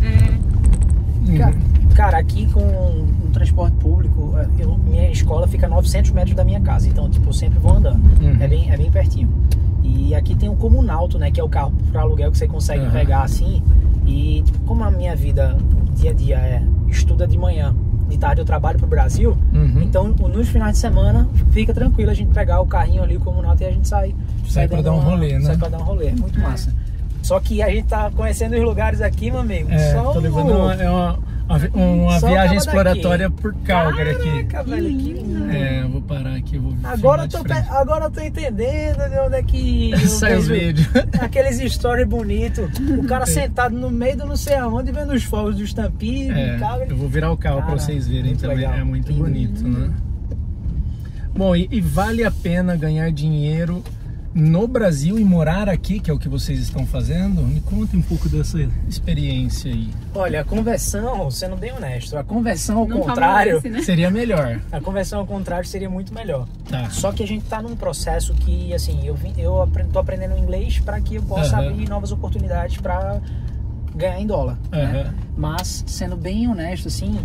Cara, aqui com o transporte público, minha escola fica a 900 metros da minha casa, então tipo, eu sempre vou andando, é bem pertinho. E aqui tem o Comunauto, né, que é o carro para aluguel que você consegue pegar assim. E tipo, como a minha vida, dia a dia é estuda de manhã, de tarde eu trabalho pro Brasil, então nos finais de semana fica tranquilo a gente pegar o carrinho ali, o Comunauto, e a gente sai pra dar um rolê, né? Sai pra dar um rolê, muito massa. Só que a gente tá conhecendo os lugares aqui, meu amigo. Tô levando uma Só viagem tava exploratória daqui. por Calgary aqui. Caraca, velho, que lindo. Eu vou parar aqui, vou Agora filmar de frente. eu tô entendendo de onde é que Sai os vídeos. aqueles stories bonitos. O cara sentado no meio do não sei aonde, vendo os fogos do Stampede, Calgary. Eu vou virar o carro para Cara, vocês verem muito também. legal. É muito Lindo. bonito, né? Bom, e vale a pena ganhar dinheiro no Brasil e morar aqui, que é o que vocês estão fazendo? Me conta um pouco dessa experiência aí. Olha, a conversão, sendo bem honesto, a conversão ao Não contrário, favorece, né? Seria melhor. a conversão ao contrário seria muito melhor. Tá. Só que a gente tá num processo que, assim, tô aprendendo inglês para que eu possa abrir novas oportunidades para ganhar em dólar. Né? Mas, sendo bem honesto, assim,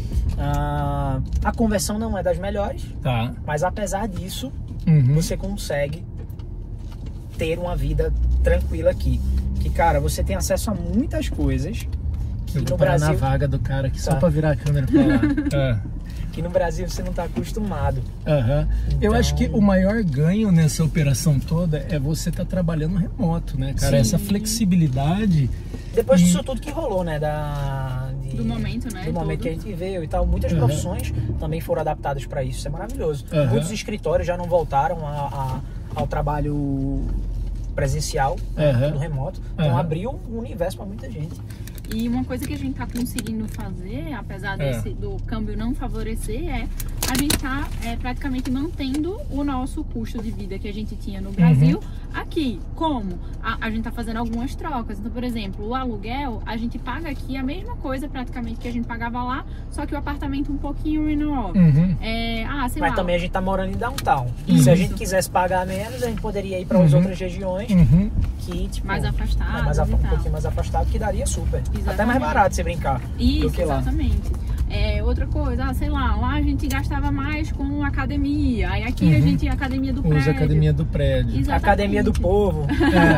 a conversão não é das melhores, Tá. mas apesar disso, Uhum. você consegue ter uma vida tranquila aqui. Que, cara, você tem acesso a muitas coisas que Eu vou no parar Brasil, na vaga do cara aqui só Tá. pra virar a câmera pra lá. que no Brasil você não tá acostumado. Eu Então- acho que o maior ganho nessa operação toda é você estar trabalhando remoto, né, cara? Sim. Essa flexibilidade. Depois E- disso tudo que rolou, né? Do momento, né, Do momento todo. que a gente veio e tal. Muitas profissões também foram adaptadas para isso. Isso é maravilhoso. Aham. Muitos escritórios já não voltaram ao trabalho presencial, no remoto. Então abriu um universo para muita gente. E uma coisa que a gente tá conseguindo fazer, apesar do câmbio não favorecer, a gente tá praticamente mantendo o nosso custo de vida que a gente tinha no Brasil aqui. Como? A gente tá fazendo algumas trocas. Então, por exemplo, o aluguel, a gente paga aqui a mesma coisa praticamente que a gente pagava lá, só que o apartamento um pouquinho menor. Sei Mas lá. também a gente tá morando em downtown. Isso. Se a gente quisesse pagar menos, a gente poderia ir para as outras regiões que, tipo, Mais afastadas um e tal. pouquinho mais afastado, que daria super. Até mais Exatamente. barato se brincar Isso, do que lá. exatamente. Outra coisa, sei lá a gente gastava mais com academia. Aí aqui a gente, academia do prédio. Usa a academia do prédio. Exatamente. Academia do povo.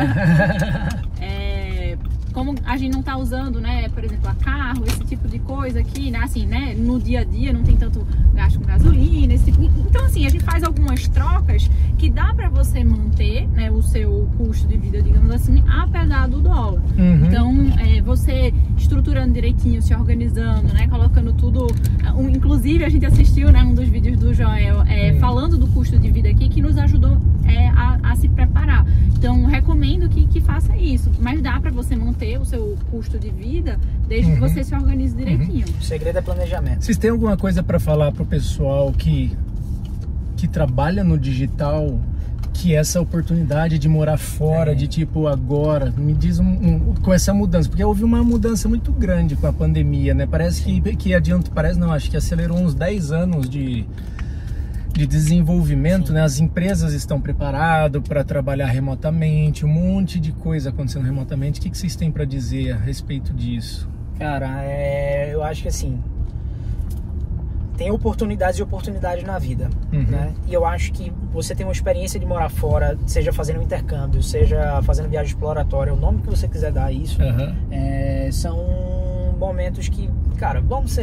Como a gente não tá usando, né, por exemplo, a carro, esse tipo de coisa aqui, né, assim, né, no dia a dia não tem tanto gasto com gasolina, esse tipo. Então, assim, a gente faz algumas trocas que dá pra você manter, né, o seu custo de vida, digamos assim, apesar do dólar. Então, você estruturando direitinho, se organizando, né, colocando tudo. Inclusive, a gente assistiu, né, um dos vídeos do Joel falando do custo de vida aqui, que nos ajudou a se preparar. Então, recomendo que faça isso. Mas dá pra você manter o seu custo de vida desde que você se organize direitinho. O segredo é planejamento. Vocês têm alguma coisa para falar pro pessoal que trabalha no digital, que essa oportunidade de morar fora, de tipo agora, me diz com essa mudança, porque houve uma mudança muito grande com a pandemia, né? Parece que adianta, parece não, acho que acelerou uns 10 anos de desenvolvimento, né? As empresas estão preparadas para trabalhar remotamente, um monte de coisa acontecendo remotamente. O que vocês têm para dizer a respeito disso? Cara, eu acho que assim, tem oportunidades e oportunidades na vida, né? E eu acho que você tem uma experiência de morar fora, seja fazendo um intercâmbio, seja fazendo viagem exploratória, o nome que você quiser dar a isso, são momentos que, cara,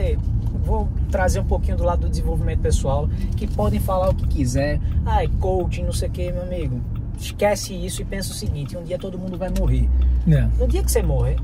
vou trazer um pouquinho do lado do desenvolvimento pessoal, que podem falar o que quiser, coaching, não sei o que, meu amigo. Esquece isso e pensa o seguinte: um dia todo mundo vai morrer. No dia que você morrer,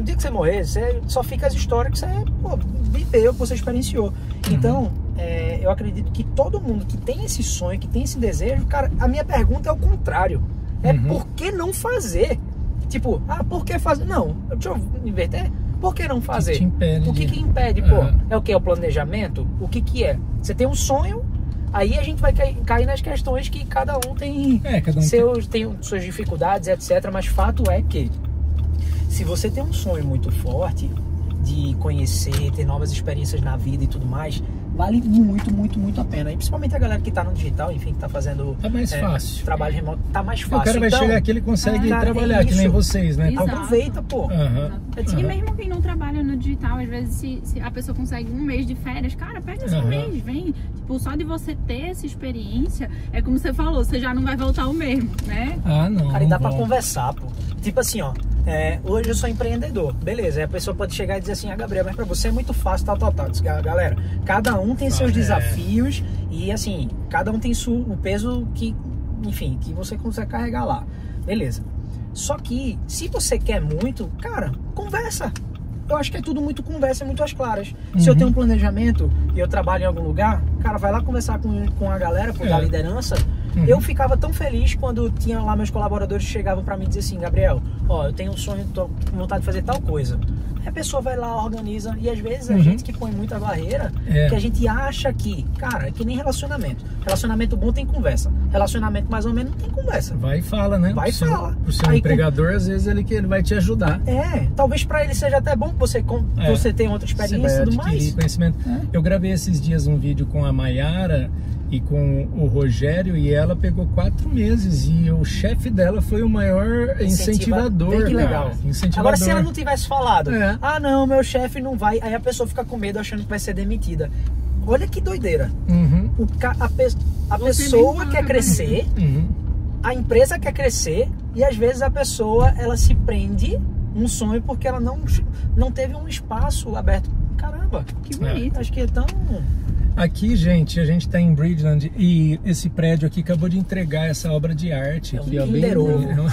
você só fica as histórias que você viveu, que você experienciou. Então, eu acredito que todo mundo que tem esse sonho, que tem esse desejo, cara, a minha pergunta é o contrário. É por que não fazer? Tipo, por que fazer? Não, deixa eu inverter. Por que não fazer? O que impede? Pô, é o que? É o planejamento? O que é? Você tem um sonho. Aí a gente vai cair nas questões que cada um tem, tem suas dificuldades, etc. Mas fato é que, se você tem um sonho muito forte de conhecer, ter novas experiências na vida e tudo mais, vale muito, muito, muito a pena. E principalmente a galera que tá no digital, enfim, que tá fazendo mais fácil. Trabalho remoto, tá mais fácil. O cara vai chegar aqui, ele consegue trabalhar, que nem vocês, né? Exato. Aproveita, pô. E mesmo quem não trabalha no digital, às vezes se a pessoa consegue um mês de férias, cara, pega esse mês, vem. Tipo, só de você ter essa experiência, é como você falou, você já não vai voltar o mesmo, né? Não. Cara, e dá pra conversar, pô. Tipo assim, ó, hoje eu sou empreendedor, beleza, aí a pessoa pode chegar e dizer assim: Gabriel, mas pra você é muito fácil, tal. Galera, cada um tem seus desafios e assim, cada um tem o peso que, enfim, que você consegue carregar lá, beleza. Só que, se você quer muito, cara, conversa. Eu acho que é tudo muito conversa, muito às claras. Se eu tenho um planejamento e eu trabalho em algum lugar, cara, vai lá conversar com a galera, da liderança. Eu ficava tão feliz quando tinha lá meus colaboradores que chegavam pra mim e diziam assim: Gabriel, eu tenho um sonho, tô com vontade de fazer tal coisa. Aí a pessoa vai lá, organiza, e às vezes a gente que põe muita barreira, que a gente acha que, cara, é que nem relacionamento. Relacionamento bom tem conversa. Relacionamento mais ou menos não tem conversa. Vai e fala, né? Vai e fala. O seu empregador, às vezes, ele vai te ajudar. Talvez pra ele seja até bom que você tenha outra experiência e tudo mais. Conhecimento. Eu gravei esses dias um vídeo com a Mayara e com o Rogério, e ela pegou 4 meses e o chefe dela foi o maior incentivador. Que legal. Agora, se ela não tivesse falado, não, meu chefe não vai, aí a pessoa fica com medo achando que vai ser demitida. Olha que doideira. A pessoa quer crescer, a empresa quer crescer, e às vezes a pessoa, ela se prende um sonho porque ela não teve um espaço aberto. Caramba, que bonito. Acho que é tão... Aqui, gente, a gente tá em Bridgeland e esse prédio aqui acabou de entregar essa obra de arte. É o Kinder Ovo.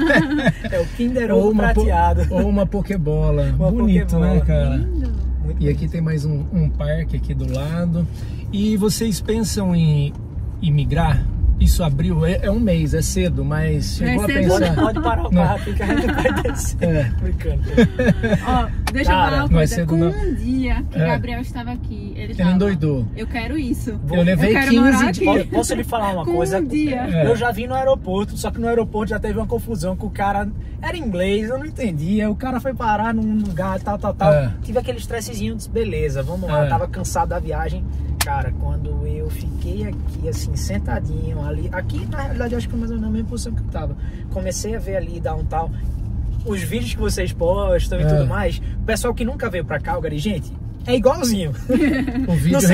É o Kinder Ovo prateado. Ou uma Pokébola. Bonito, né, cara? Lindo. E aqui tem mais um parque aqui do lado. E vocês pensam em migrar? Isso abriu, é um mês, é cedo, mas chegou a pensar... Pode parar o carro aqui que a gente vai descer. Brincando. Deixa eu falar uma coisa. Com um dia que Gabriel estava aqui, ele endoidou. Eu quero isso. Eu levei 15 dias. Posso lhe falar uma coisa? Um dia. Eu já vi no aeroporto, só que no aeroporto já teve uma confusão com o cara... Era inglês, eu não entendia. O cara foi parar num lugar, tal. Tive aquele estressezinho, disse, beleza, vamos lá. Tava cansado da viagem. Cara, quando eu fiquei aqui, assim, sentadinho ali... Aqui, na realidade, eu acho que mais ou menos na mesma posição que eu tava. Comecei a ver ali, downtown, os vídeos que vocês postam e tudo mais. O pessoal que nunca veio pra Calgary, gente, é igualzinho. O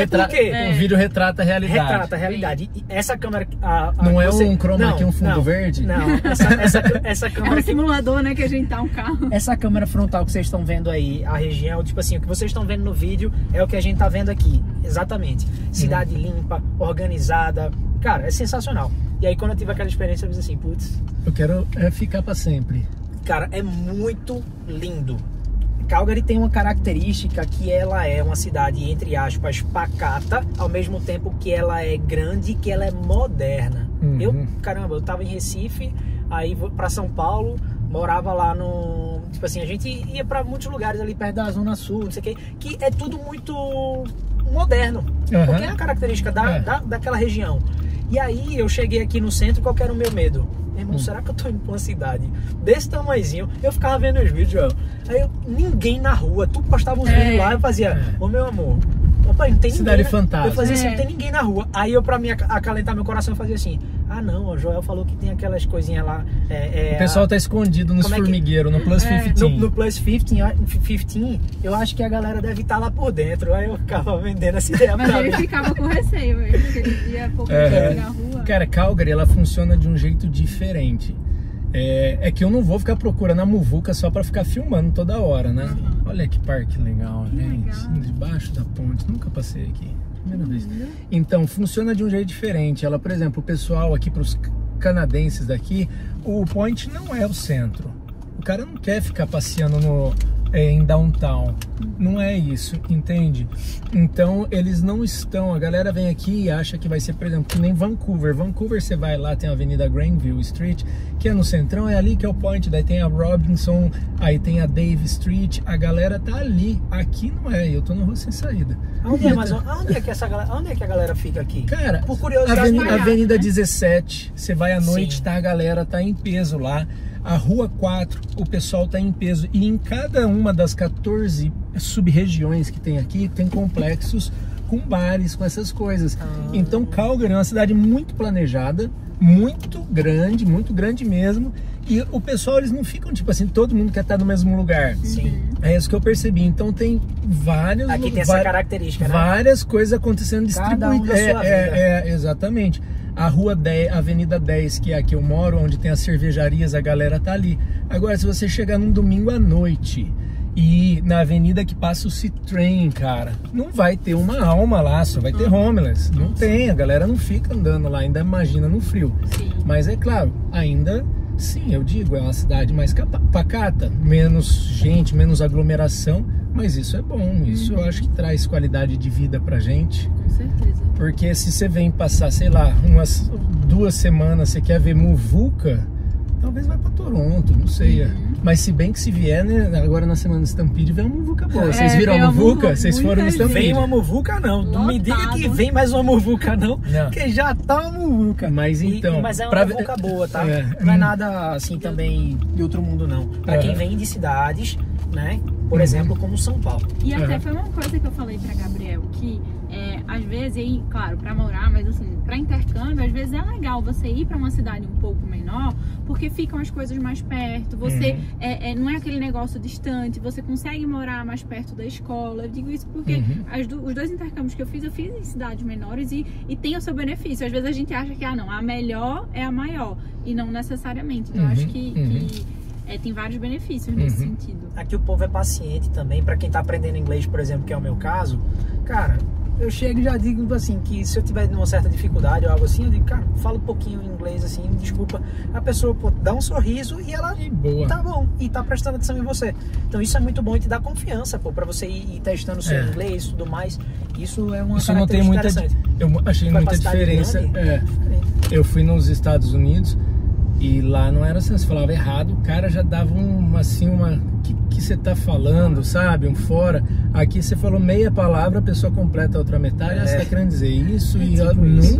vídeo retrata a realidade. Retrata a realidade. E essa câmera... não é um chroma aqui, um fundo verde? Não, essa câmera... É um simulador, né, que a gente tá um carro. Essa câmera frontal que vocês estão vendo aí, a região, tipo assim, o que vocês estão vendo no vídeo é o que a gente tá vendo aqui. Exatamente. Cidade limpa, organizada. Cara, é sensacional. E aí, quando eu tive aquela experiência, eu disse assim, putz... Eu quero ficar pra sempre. Cara, é muito lindo. Calgary tem uma característica que ela é uma cidade, entre aspas, pacata, ao mesmo tempo que ela é grande, que ela é moderna. Eu tava em Recife, aí pra São Paulo, morava lá no... Tipo assim, a gente ia pra muitos lugares ali perto da Zona Sul, não sei o que é tudo muito moderno. Porque é uma característica daquela região. E aí eu cheguei aqui no centro, qual que era o meu medo? Meu irmão, será que eu tô indo pra uma cidade desse tamanhozinho? Eu ficava vendo os vídeos, aí ninguém na rua, tu postava uns vídeos lá, eu fazia, meu amor, opa, não tem cidade ninguém, fantástica. Eu fazia assim, não tem ninguém na rua. Aí eu, pra mim acalentar meu coração, eu fazia assim, Ah, não, o Joel falou que tem aquelas coisinhas lá. O pessoal tá escondido nos formigueiros, no Plus 15. No Plus 15, eu acho que a galera deve estar lá por dentro. Aí eu ficava vendendo essa ideia Mas pra ele mim. ficava com receio, porque ele via pouco gente na rua. Cara, Calgary, ela funciona de um jeito diferente. É que eu não vou ficar procurando a muvuca só pra ficar filmando toda hora, né? Olha que parque legal, gente. legal. Debaixo da ponte. Nunca passei aqui. Primeira vez. Então, funciona de um jeito diferente. Ela, por exemplo, o pessoal aqui, pros canadenses daqui, o point não é o centro. O cara não quer ficar passeando em downtown. Não é isso, entende? Então eles não estão. A galera vem aqui e acha que vai ser, por exemplo, que nem Vancouver. Vancouver você vai lá, tem a Avenida Granville Street, que é no centrão, é ali que é o point. Daí tem a Robinson, aí tem a Dave Street. A galera tá ali. Aqui não é, eu tô na rua sem saída. Onde é que a galera fica aqui? Cara, por curiosidade, Avenida 17, você vai à noite, Sim. tá? A galera tá em peso lá. A Rua 4, o pessoal tá em peso. E em cada uma das 14 sub-regiões que tem aqui, tem complexos com bares, com essas coisas. Então Calgary é uma cidade muito planejada, muito grande mesmo. E o pessoal, eles não ficam tipo assim, todo mundo quer estar no mesmo lugar. Sim. É isso que eu percebi. Então tem vários... Aqui tem essa característica, né? Várias coisas acontecendo Cada um distribuídas. da sua vida. Exatamente. A Rua 10, a Avenida 10, que é a que eu moro, onde tem as cervejarias, a galera tá ali. Agora, se você chegar num domingo à noite e na avenida que passa o C-Train, cara, não vai ter uma alma lá, só vai ter homeless. Não tem, a galera não fica andando lá, ainda imagina no frio. Sim. Mas é claro, ainda, sim, eu digo, é uma cidade mais pacata, menos gente, menos aglomeração, mas isso é bom, isso eu acho que traz qualidade de vida pra gente. Com certeza. Porque se você vem passar, sei lá, umas 2 semanas, você quer ver muvuca, talvez vai pra Toronto, não sei. Mas se bem que se vier, né, agora na semana do Stampede, vem uma muvuca boa. Vocês viram a muvuca? Vocês foram no Stampede? Vem uma muvuca não, não me diga que vem mais uma muvuca não, porque já tá uma muvuca. Mas então... mas é uma muvuca boa, tá? Não é nada assim também de outro mundo não. Pra quem vem de cidades, né, por exemplo, como São Paulo. E até foi uma coisa que eu falei pra Gabriel, que às vezes, aí, claro, pra morar, mas assim, pra intercâmbio, às vezes é legal você ir pra uma cidade um pouco menor, porque ficam as coisas mais perto, você não é aquele negócio distante, você consegue morar mais perto da escola. Eu digo isso porque os 2 intercâmbios que eu fiz em cidades menores e tem o seu benefício. Às vezes a gente acha que, não, a melhor é a maior, e não necessariamente. Então eu acho que tem vários benefícios nesse sentido. Aqui o povo é paciente também, pra quem tá aprendendo inglês, por exemplo, que é o meu caso, cara... Eu chego e já digo assim, que se eu tiver uma certa dificuldade ou algo assim, eu digo, cara, fala um pouquinho em inglês assim, desculpa. A pessoa dá um sorriso e ela tá bom, e tá prestando atenção em você. Então isso é muito bom e te dá confiança, pô, pra você ir testando o seu inglês e tudo mais. Isso é uma não tem muita, eu achei muita diferença. Eu fui nos Estados Unidos e lá não era assim, você falava errado, o cara já dava que você tá falando, sabe? Um fora. Aqui você falou meia palavra, a pessoa completa a outra metade, você tá querendo dizer isso e eu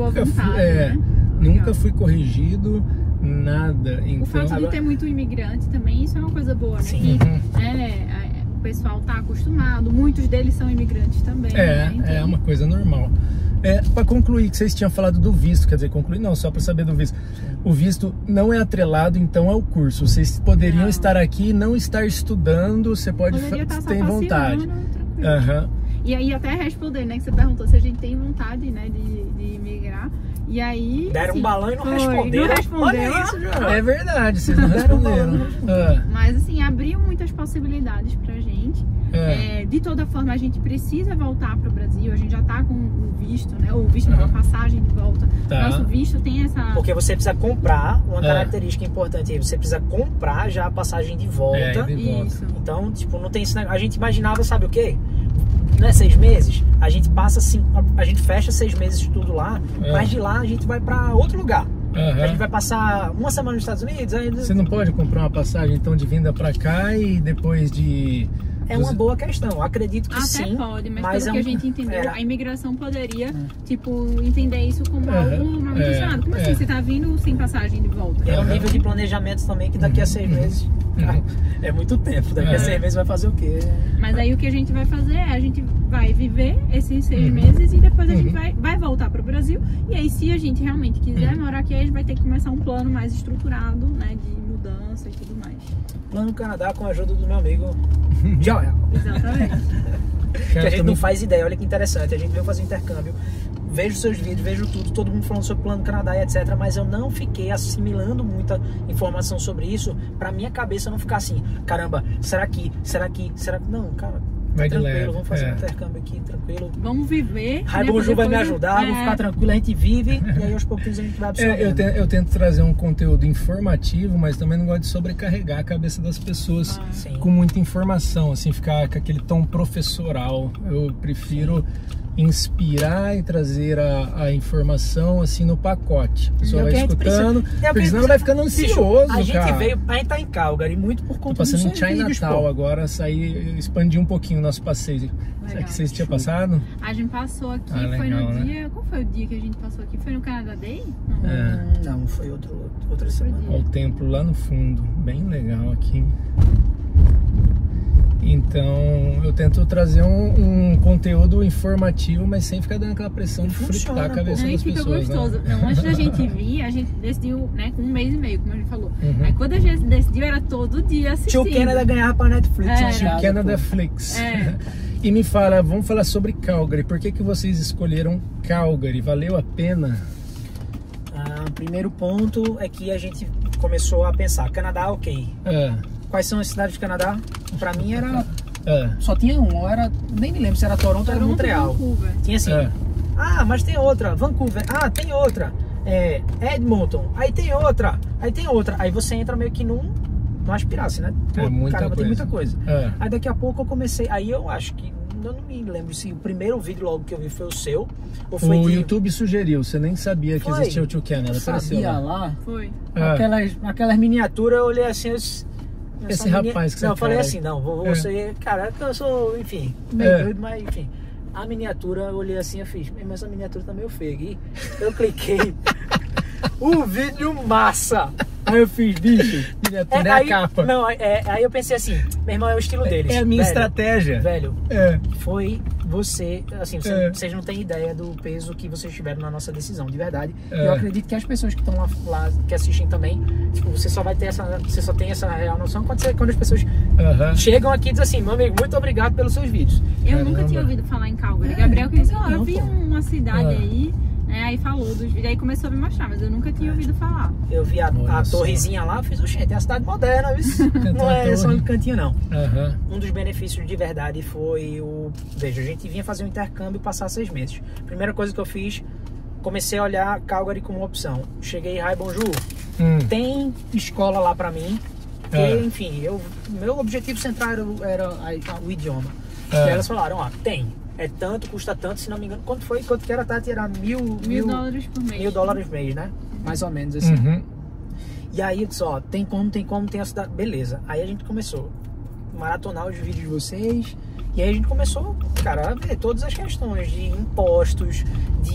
nunca fui corrigido, nada. Então, o fato de ter muito imigrante também, isso é uma coisa boa, né? Sim. Que, o pessoal tá acostumado, muitos deles são imigrantes também. Então... é uma coisa normal. Para concluir, que vocês tinham falado do visto, quer dizer, concluir não, só para saber do visto. O visto não é atrelado, então, ao curso. Vocês poderiam estar aqui e não estar estudando, você pode ter vontade. E aí até responder, né, que você perguntou se a gente tem vontade, né, de imigrar. E aí... Deram um balão e não responderam. Olha isso, João. É verdade, vocês não responderam. Mas assim, abriu muitas possibilidades pra gente. De toda forma, a gente precisa voltar pro Brasil. A gente já tá com o visto, né? O visto não, a passagem de volta. Nosso visto tem essa... Porque você precisa comprar, uma característica importante aí, você precisa comprar já a passagem de volta. Isso. Então, tipo, não tem esse negócio. A gente imaginava, sabe o quê? Não é 6 meses? A gente passa assim, a gente fecha 6 meses de tudo lá, mas de lá a gente vai pra outro lugar. A gente vai passar uma semana nos Estados Unidos. Aí... Você não pode comprar uma passagem então de vinda pra cá e depois de É uma boa questão, acredito que Até sim. pode, mas pelo que a gente entendeu, a imigração poderia, tipo, entender isso como algo mal intencionado. Como assim? Você tá vindo sem passagem de volta? É um nível de planejamento também que daqui a 6 meses, cara, é muito tempo. Daqui a 6 meses vai fazer o quê? Mas aí o que a gente vai fazer é, a gente vai viver esses 6 meses e depois a gente vai voltar pro Brasil. E aí, se a gente realmente quiser morar aqui, a gente vai ter que começar um plano mais estruturado, né, de mudança e tudo mais. Plano Canadá com a ajuda do meu amigo Joel. Exatamente. Que a gente não faz ideia, olha que interessante. A gente veio fazer intercâmbio, vejo seus vídeos, vejo tudo, todo mundo falando sobre Plano Canadá e etc. Mas eu não fiquei assimilando muita informação sobre isso, pra minha cabeça não ficar assim, caramba, será que? Não, cara, tá tranquilo, vamos fazer um intercâmbio aqui, tranquilo. Vamos viver. Raibonju vai me ajudar, vou ficar tranquilo, a gente vive e aí aos pouquinhos a gente vai absorvendo. Eu tento trazer um conteúdo informativo, mas também não gosto de sobrecarregar a cabeça das pessoas com muita informação, assim, ficar com aquele tom professoral. Eu prefiro inspirar e trazer a informação assim no pacote. A pessoa vai escutando, porque senão ela vai ficando ansioso, a gente tá em Calgary muito por conta dos seus vídeos. Tô passando em Chinatown agora, expandir um pouquinho o nosso passeio. Será que vocês tinham passado? A gente passou aqui, foi legal, no dia... Qual foi o dia que a gente passou aqui? Foi no Canada Day? Não, foi outra semana. Olha o templo lá no fundo, bem legal aqui. Então eu tento trazer um conteúdo informativo, mas sem ficar dando aquela pressão de fritar a cabeça das pessoas. Fica gostoso. Então, antes da gente vir, a gente decidiu, né, com 1 mês e meio, como a gente falou. Aí quando a gente decidiu, era todo dia assistindo. Tio Canada ganhava pra Netflix. Tio Canada Flix. E me fala, vamos falar sobre Calgary. Por que vocês escolheram Calgary? Valeu a pena? Primeiro ponto é que a gente começou a pensar, Canadá, ok. Quais são as cidades do Canadá? Pra mim era... Só tinha um, nem me lembro se era Toronto ou era Montreal. Vancouver. Tinha assim, mas tem outra, Vancouver, tem outra, Edmonton, aí tem outra. Aí você entra meio que numa aspirasse, né? Caramba, tem muita coisa. Aí daqui a pouco eu comecei, aí eu acho que, eu não me lembro se o primeiro vídeo logo que eu vi foi o seu, ou foi o YouTube sugeriu, você nem sabia que existia o Tio Canada, apareceu lá. Foi. Aquelas miniaturas, eu olhei assim, esse rapaz que você eu falei assim, vou ser, cara, eu sou, enfim, meio doido, mas enfim. A miniatura, eu olhei assim, eu fiz, mas essa miniatura tá meio feia. E eu cliquei, o vídeo massa. Aí eu fiz, bicho. Miniatura é a capa. Não, aí eu pensei assim, meu irmão, é o estilo deles. É a minha estratégia. Velho, foi você, assim, vocês não têm ideia do peso que vocês tiveram na nossa decisão, de verdade. Eu acredito que as pessoas que estão lá, que assistem também, tipo, você só tem essa real noção quando as pessoas chegam aqui e dizem assim, meu amigo, muito obrigado pelos seus vídeos. Eu nunca tinha ouvido falar em Calgary. Gabriel que disse, eu vi uma cidade aí, né, aí falou dos vídeos, aí começou a me mostrar, mas eu nunca tinha ouvido falar. Eu vi a torrezinha lá, fiz, gente, é a cidade moderna, não é só um cantinho não. Um dos benefícios de verdade foi veja, a gente vinha fazer um intercâmbio e passar 6 meses. Primeira coisa que eu fiz, comecei a olhar Calgary como opção. Cheguei em Raibonju, tem escola lá pra mim, que, enfim, meu objetivo central era o idioma. E elas falaram, tem. É tanto, custa tanto, se não me engano. Quanto que era, Tati? Era $1.000 por mês. $1.000 por mês, né? Mais ou menos assim. E aí eu disse, tem como, tem a cidade. Beleza. Aí a gente começou a maratonar os vídeos de vocês. E aí a gente começou, cara, a ver todas as questões de impostos,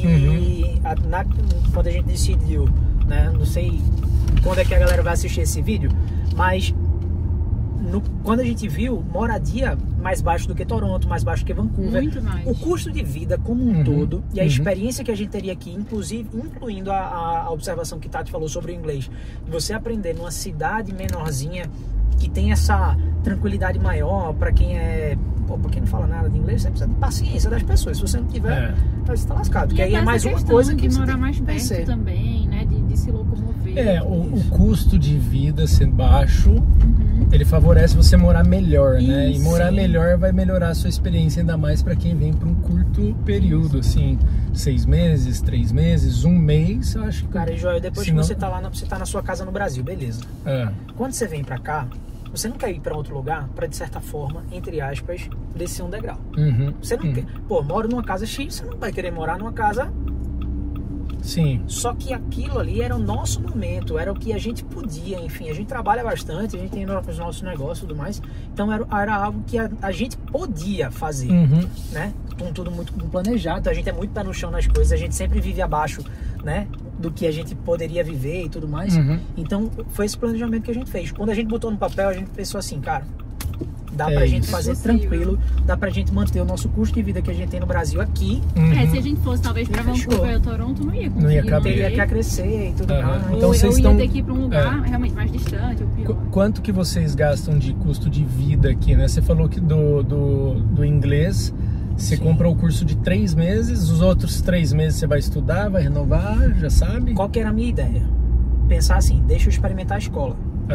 quando a gente decidiu, né? Não sei quando é que a galera vai assistir esse vídeo, mas quando a gente viu, moradia mais baixo do que Toronto, mais baixo que Vancouver. Muito mais. O custo de vida como um todo e a experiência que a gente teria aqui, incluindo a observação que Tati falou sobre o inglês, você aprender numa cidade menorzinha que tem essa tranquilidade maior para quem pra quem não fala nada de inglês, você precisa de paciência das pessoas. Se você não tiver, você tá lascado. Porque aí é mais uma coisa que de você morar tem mais que perto vencer. também, né? De se locomover. O custo de vida sendo baixo, ele favorece você morar melhor, né? E morar melhor vai melhorar a sua experiência, ainda mais para quem vem para um curto período, assim, 6 meses, 3 meses, 1 mês, eu acho que... Cara, e Joel, depois que você tá lá, você tá na sua casa no Brasil, beleza. Quando você vem pra cá, você não quer ir pra outro lugar pra, de certa forma, entre aspas, descer um degrau. Você não quer... Moro numa casa X, você não vai querer morar numa casa Sim. Só que aquilo ali era o nosso momento, era o que a gente podia, enfim, a gente trabalha bastante, a gente tem os nossos negócios e tudo mais, então era algo que a gente podia fazer, né? Tudo muito planejado, a gente é muito pé no chão nas coisas, a gente sempre vive abaixo, né, do que a gente poderia viver e tudo mais. Então foi esse planejamento que a gente fez. Quando a gente botou no papel, a gente pensou assim, cara, dá pra gente fazer tranquilo, dá pra gente manter o nosso custo de vida que a gente tem no Brasil aqui. Se a gente fosse talvez pra Vancouver ou Toronto, não ia conseguir. Não ia caber. Teria que crescer e tudo mais. Então ou vocês ia ter que ir pra um lugar realmente mais distante. Quanto que vocês gastam de custo de vida aqui, né? Você falou que do inglês, você compra o curso de 3 meses, os outros 3 meses você vai estudar, vai renovar, já sabe? Qual que era a minha ideia? Pensar assim, deixa eu experimentar a escola.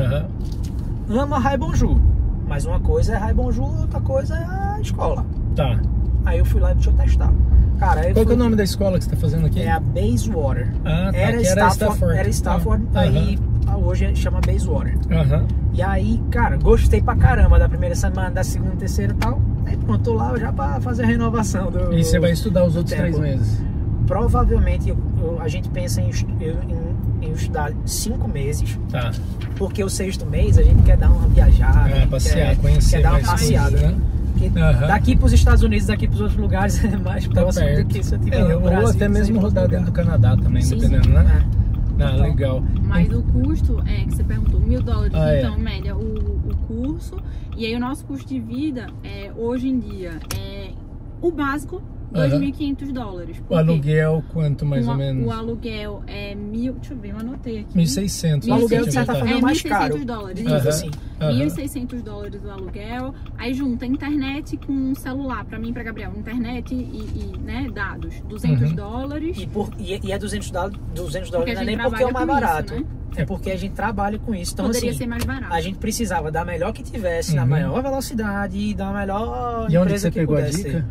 Amo a Rai Bonjour, mas uma coisa é Rai Bonjour, outra coisa é a escola. Tá. Aí eu fui lá e deixa eu testar. Cara, qual que é o nome da escola que você tá fazendo aqui? É a Bayswater. Ah, tá. Era Stafford. Era Stafford, aí hoje chama Bayswater. E aí, cara, gostei pra caramba da primeira semana, da segunda, terceira e tal. Aí pronto, tô lá já pra fazer a renovação do... E você vai estudar os outros 3 meses? Provavelmente a gente pensa em estudar 5 meses. Tá. Porque o 6º mês a gente quer dar uma viajada. Passear, conhecer quer dar uma mais passeada, coisas, né? Daqui para os Estados Unidos, daqui para os outros lugares é mais próximo do que se eu tiver no Brasil. Ou até mesmo rodar dentro do Canadá também, dependendo, né? Legal. Mas o custo, que você perguntou, $1.000, então, média, o curso. E aí o nosso custo de vida, hoje em dia, o básico, $2.500. O aluguel, quanto mais ou menos? O aluguel é deixa eu ver, eu anotei aqui. 1.600. O aluguel de certa forma é mais caro. $1.600. Assim. $1.600 o aluguel. Aí junta internet com celular, pra mim e pra Gabriel. Internet e né, dados, $200. E é $200 não é nem porque é o mais barato. Isso, né? É porque a gente trabalha com isso. Então, poderia assim, ser mais barato. A gente precisava da melhor que tivesse, na maior velocidade e da melhor e empresa onde você que pegou pudesse. A dica?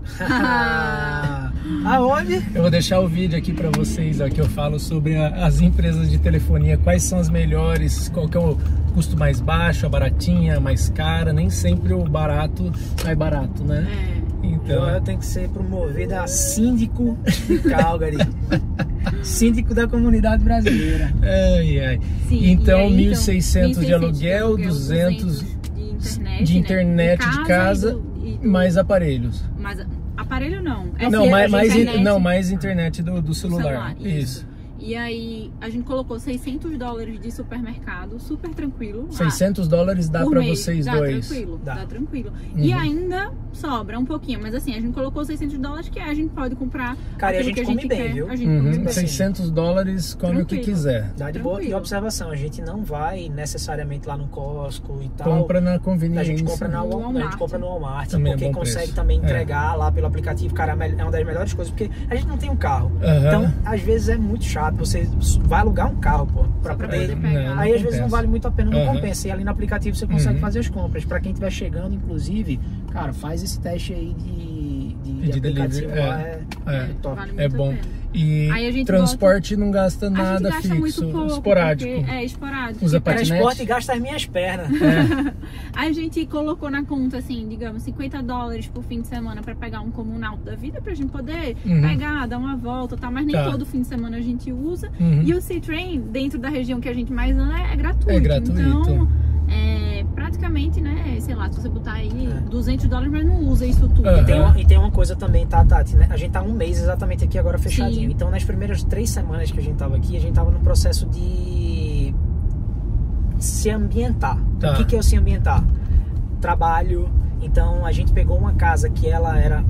Aonde? Eu vou deixar o vídeo aqui para vocês, ó, que eu falo sobre as empresas de telefonia, quais são as melhores, qual que é o custo mais baixo, a baratinha, a mais cara. Nem sempre o barato sai barato, né? Então eu tenho que ser promovido a síndico de Calgary. Síndico da comunidade brasileira. Sim, então, aí, 1.600 de aluguel, 200 de internet de casa, mais aparelhos. Mas aparelho não. Mais internet do celular. Isso. E aí a gente colocou $600 de supermercado, super tranquilo. $600 dá pra vocês dois? Dá tranquilo. E ainda sobra um pouquinho, mas assim, a gente colocou $600 que a gente pode comprar. Cara, e a gente come bem, viu? $600 come o que quiser. Dá de boa. E observação, a gente não vai necessariamente lá no Costco e tal. Compra na conveniência. A gente compra no Walmart, também porque consegue também entregar lá pelo aplicativo. Cara, é uma das melhores coisas, porque a gente não tem um carro. Então, às vezes é muito chato. Você vai alugar um carro, pô, pra poder pegar. Aí às vezes não vale muito a pena, não compensa. E ali no aplicativo você consegue fazer as compras. Pra quem estiver chegando, inclusive, cara, faz esse teste aí de aplicativo lá, é top. Vale é bom. E aí transporte não gasta nada a gente gasta fixo, muito pouco, esporádico. Esporádico. Usa patinete? Transporte gasta as minhas pernas. A gente colocou na conta, assim, digamos, $50 por fim de semana pra pegar um comunal da vida, pra gente poder pegar, dar uma volta, tá? Mas nem todo fim de semana a gente usa. E o C-Train, dentro da região que a gente mais anda, é gratuito. Então, praticamente, né, sei lá, se você botar aí $200, mas não usa isso tudo. E tem uma coisa também, Tati, né? A gente tá um mês exatamente aqui agora fechadinho. Sim. Então, nas primeiras 3 semanas que a gente tava aqui, a gente tava no processo de se ambientar. O que é o se ambientar? Trabalho. Então, a gente pegou uma casa que ela era...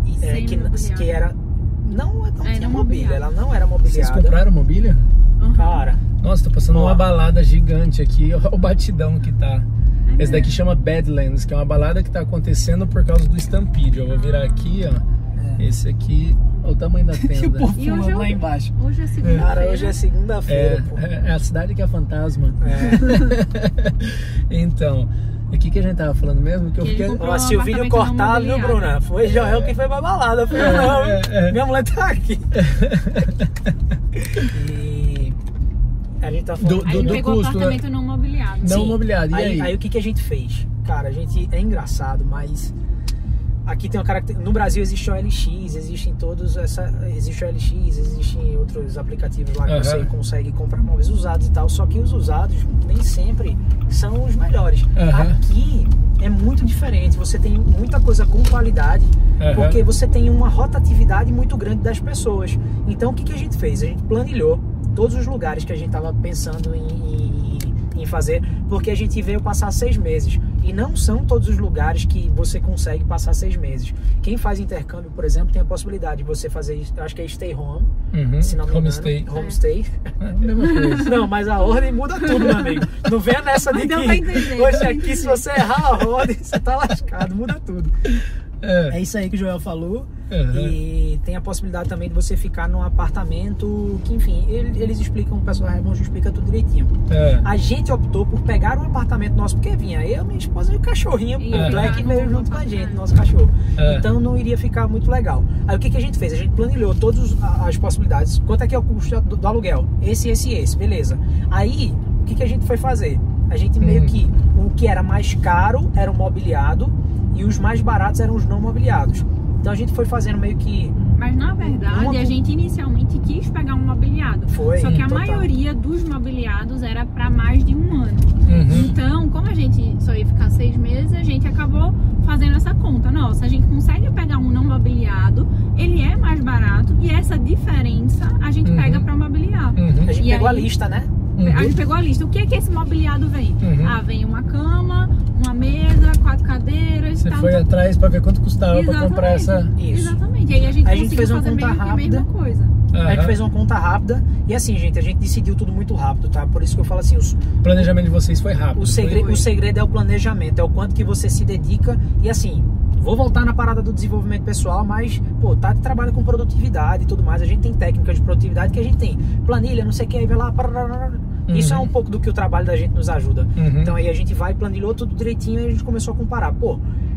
que era... Não tinha mobília, ela não era mobiliada. Vocês compraram mobília? Cara... Nossa, tô passando uma balada gigante aqui, olha o batidão que tá. Esse daqui chama Badlands, que é uma balada que tá acontecendo por causa do Stampede. Eu vou virar aqui, ó. Esse aqui, olha o tamanho da tenda. E o povo fumando lá embaixo. Hoje é segunda-feira. Cara, hoje é segunda-feira, pô. É a cidade que é fantasma. Então, o que a gente tava falando mesmo? Que eu fiquei... Se o vídeo cortado, viu, Bruna? Foi Joel que foi pra balada. Foi não. Minha mulher tá aqui. A gente tá falando do custo, apartamento não mobiliado. Não mobiliado, e aí? Aí o que a gente fez? Cara, é engraçado, mas aqui tem uma característica. No Brasil existe o OLX, existem todos existe o OLX, existem outros aplicativos lá que você consegue comprar móveis usados e tal. Só que os usados nem sempre são os melhores. Aqui é muito diferente. Você tem muita coisa com qualidade, porque você tem uma rotatividade muito grande das pessoas. Então o que a gente fez? A gente planilhou todos os lugares que a gente estava pensando em fazer, porque a gente veio passar 6 meses e não são todos os lugares que você consegue passar 6 meses. Quem faz intercâmbio, por exemplo, tem a possibilidade de você fazer, acho que é stay home, se não me engano, homestay. Não, mas a ordem muda tudo, meu amigo. Não venha nessa de que hoje aqui, se você errar a ordem, você tá lascado, muda tudo. É isso aí que o Joel falou. E tem a possibilidade também de você ficar num apartamento que, enfim, eles explicam, o pessoal Raimundo explica tudo direitinho. A gente optou por pegar um apartamento nosso, porque vinha eu, minha esposa e o cachorrinho, o Black veio junto com a gente, nosso cachorro. Então não iria ficar muito legal. Aí o que a gente fez? A gente planilhou todas as possibilidades. Quanto é que é o custo do aluguel? Esse, beleza. Aí, o que a gente foi fazer? A gente meio que, o que era mais caro era o mobiliado e os mais baratos eram os não mobiliados. Então a gente foi fazendo meio que... Mas na verdade a gente inicialmente quis pegar um mobiliado. Só que a maioria dos mobiliados era para mais de 1 ano. Então, como a gente só ia ficar 6 meses, a gente acabou fazendo essa conta. Nossa, a gente consegue pegar um não mobiliado, ele é mais barato e essa diferença a gente pega para mobiliar. A gente pegou a lista, né? A gente pegou a lista. O que é que esse mobiliado vem? Vem uma cama, uma mesa, 4 cadeiras. Você foi atrás para ver quanto custava para comprar essa... Exatamente. E aí a gente fez uma conta rápida. A mesma coisa. A gente fez uma conta rápida e assim, gente, a gente decidiu tudo muito rápido, tá? Por isso que eu falo assim, o planejamento de vocês foi rápido. O segredo é o planejamento, é o quanto que você se dedica. E assim, vou voltar na parada do desenvolvimento pessoal, mas, pô, Tati trabalha com produtividade e tudo mais. A gente tem técnicas de produtividade que a gente tem planilha, não sei o que, aí vai lá... Isso é um pouco do que o trabalho da gente nos ajuda. Então aí a gente vai, planilhou tudo direitinho e a gente começou a comparar. Pô,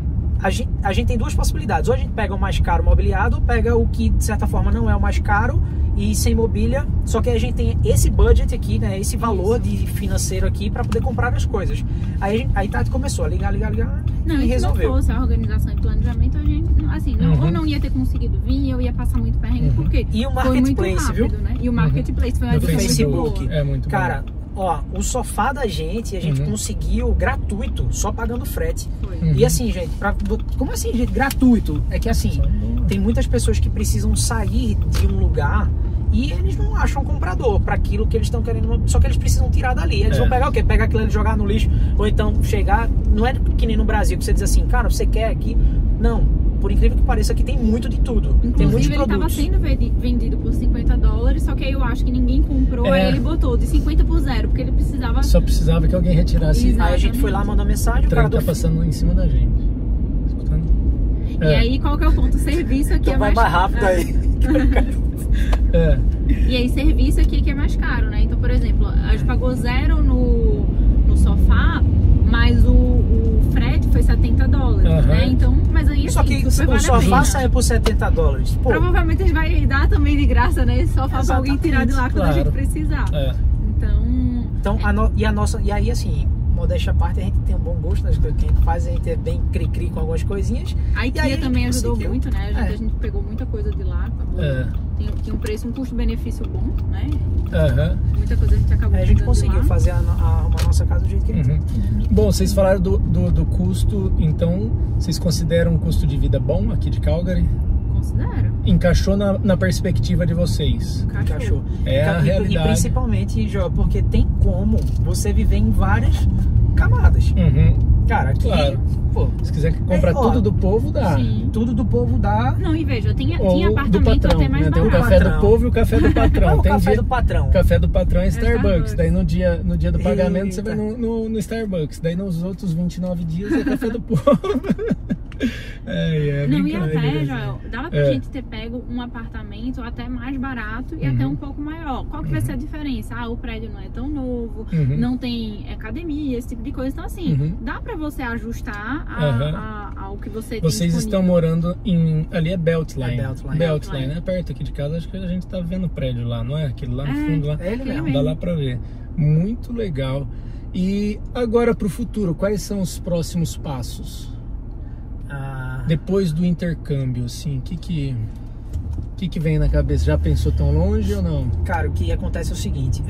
a gente tem 2 possibilidades. Ou a gente pega o mais caro mobiliado, ou pega o que de certa forma não é o mais caro e sem mobília. Só que a gente tem esse budget aqui, né? Esse valor de financeiro aqui para poder comprar as coisas. Aí Tati começou a ligar e resolveu. Não fosse a organização e planejamento, a gente, assim, ou não ia ter conseguido vir, eu ia passar muito perrengue, porque e o marketplace, foi muito rápido, viu? Né? E o marketplace foi uma diferença Facebook. boa. É muito Cara, ó, o sofá da gente, a gente conseguiu gratuito, só pagando frete. E assim, gente, como assim, gente, gratuito? É que assim, tem muitas pessoas que precisam sair de um lugar e eles não acham comprador para aquilo que eles estão querendo, só que eles precisam tirar dali. Eles vão pegar o quê? Pegar aquilo e jogar no lixo, ou então chegar, não é que nem no Brasil que você diz assim, cara, você quer aqui? Não, por incrível que pareça, aqui tem muito de tudo. Tem muitos ele estava sendo vendido por $50, só que aí eu acho que ninguém comprou, aí ele botou de 50 por 0, porque ele precisava... Só precisava que alguém retirasse. Exatamente. Aí a gente foi lá, mandou mensagem, o cara tá passando em cima da gente. Escutando? E aí, qual que é o ponto? Serviço aqui então é mais rápido aí. E aí, serviço aqui que é mais caro, né? Então, por exemplo, a gente pagou 0 no sofá, mas o frete foi $70, né? Então, mas aí só que o sofá saiu por $70. Pô. Provavelmente a gente vai dar também de graça, né? Esse sofá pra alguém tirar de lá quando a gente precisar. Então e aí assim, modéstia à parte, a gente tem um bom gosto nas coisas que a gente faz, a gente é bem cri-cri com algumas coisinhas. A IKEA também ajudou muito, né? A gente pegou muita coisa de lá. Tem um preço, um custo-benefício bom, né? Muita coisa a gente acabou a gente conseguiu fazer a nossa casa do jeito que a gente Bom, vocês falaram do custo, então vocês consideram um custo de vida bom aqui de Calgary? Considero. Encaixou na perspectiva de vocês? Encaixou. A realidade. E principalmente, Jó, porque tem como você viver em várias camadas. Cara, aqui, pô, se quiser comprar tudo do povo, dá. Sim. Tudo do povo dá. Não, e veja, tinha apartamento do patrão, até mais né? Tem barato. o café do povo e o café do patrão. O café do patrão. O café do patrão é Starbucks. Daí no dia do pagamento Eita. você vai no Starbucks. Daí nos outros 29 dias é café do povo. Não, e até, Joel, dava pra gente ter pego um apartamento até mais barato e até um pouco maior. Qual que vai ser a diferença? O prédio não é tão novo, não tem academia, esse tipo de coisa. Então, assim, dá pra você ajustar ao que você tem Vocês estão morando ali é Beltline. Beltline, né? Perto aqui de casa, acho que a gente tá vendo o prédio lá, não é? Aquele lá no fundo lá. É ele mesmo. Dá lá pra ver. Muito legal. E agora pro futuro, quais são os próximos passos? Depois do intercâmbio, assim, o que vem na cabeça? Já pensou tão longe ou não? Cara, o que acontece é o seguinte,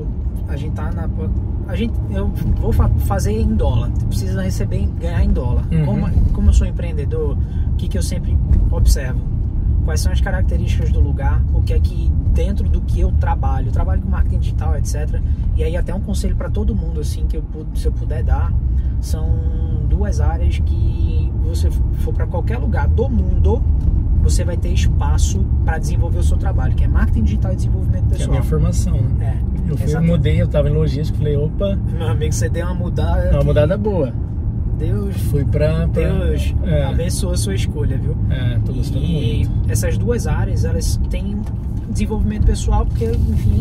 eu vou fazer em dólar, precisa ganhar em dólar. Como eu sou empreendedor, o que eu sempre observo? Quais são as características do lugar, o que é que dentro do que eu trabalho com marketing digital, etc. E aí até um conselho para todo mundo, assim, se eu puder dar, são 2 áreas que você for para qualquer lugar do mundo, você vai ter espaço para desenvolver o seu trabalho, que é marketing digital e desenvolvimento pessoal. Que é a minha formação, né? Eu mudei, eu estava em logística, falei, opa... Meu amigo, você deu uma mudada... Uma mudada boa. Deus abençoa a sua escolha, viu? Tô gostando muito. E essas 2 áreas, elas têm desenvolvimento pessoal, porque, enfim,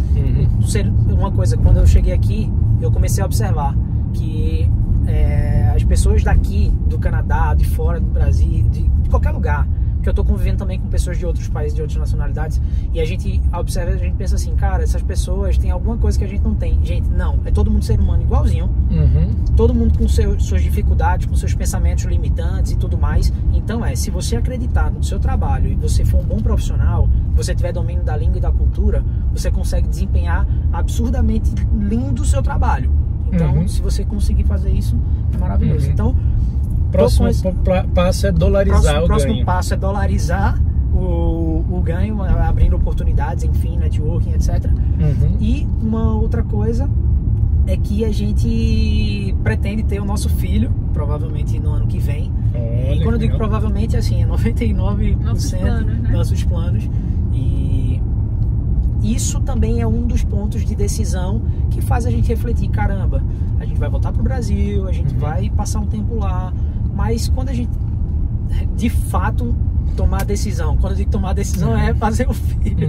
uma coisa, quando eu cheguei aqui, eu comecei a observar que as pessoas daqui, do Canadá, de fora do Brasil, de qualquer lugar, porque eu estou convivendo também com pessoas de outros países, de outras nacionalidades, e a gente observa, a gente pensa assim, cara, essas pessoas têm alguma coisa que a gente não tem. Gente, não, é todo mundo ser humano igualzinho, todo mundo com suas dificuldades, com seus pensamentos limitantes e tudo mais. Então se você acreditar no seu trabalho e você for um bom profissional, você tiver domínio da língua e da cultura, você consegue desempenhar absurdamente lindo o seu trabalho. Então, se você conseguir fazer isso, é maravilhoso. Então, próximo passo é dolarizar o ganho. Próximo passo é dolarizar o ganho, abrindo oportunidades, enfim, networking, etc. E uma outra coisa é que a gente pretende ter o nosso filho, provavelmente no ano que vem. E quando eu digo provavelmente, assim, é 99% nossos planos. E isso também é um dos pontos de decisão que faz a gente refletir, caramba, a gente vai voltar pro Brasil, a gente vai passar um tempo lá, mas quando a gente de fato tomar a decisão, quando eu digo tomar a decisão é fazer o filho,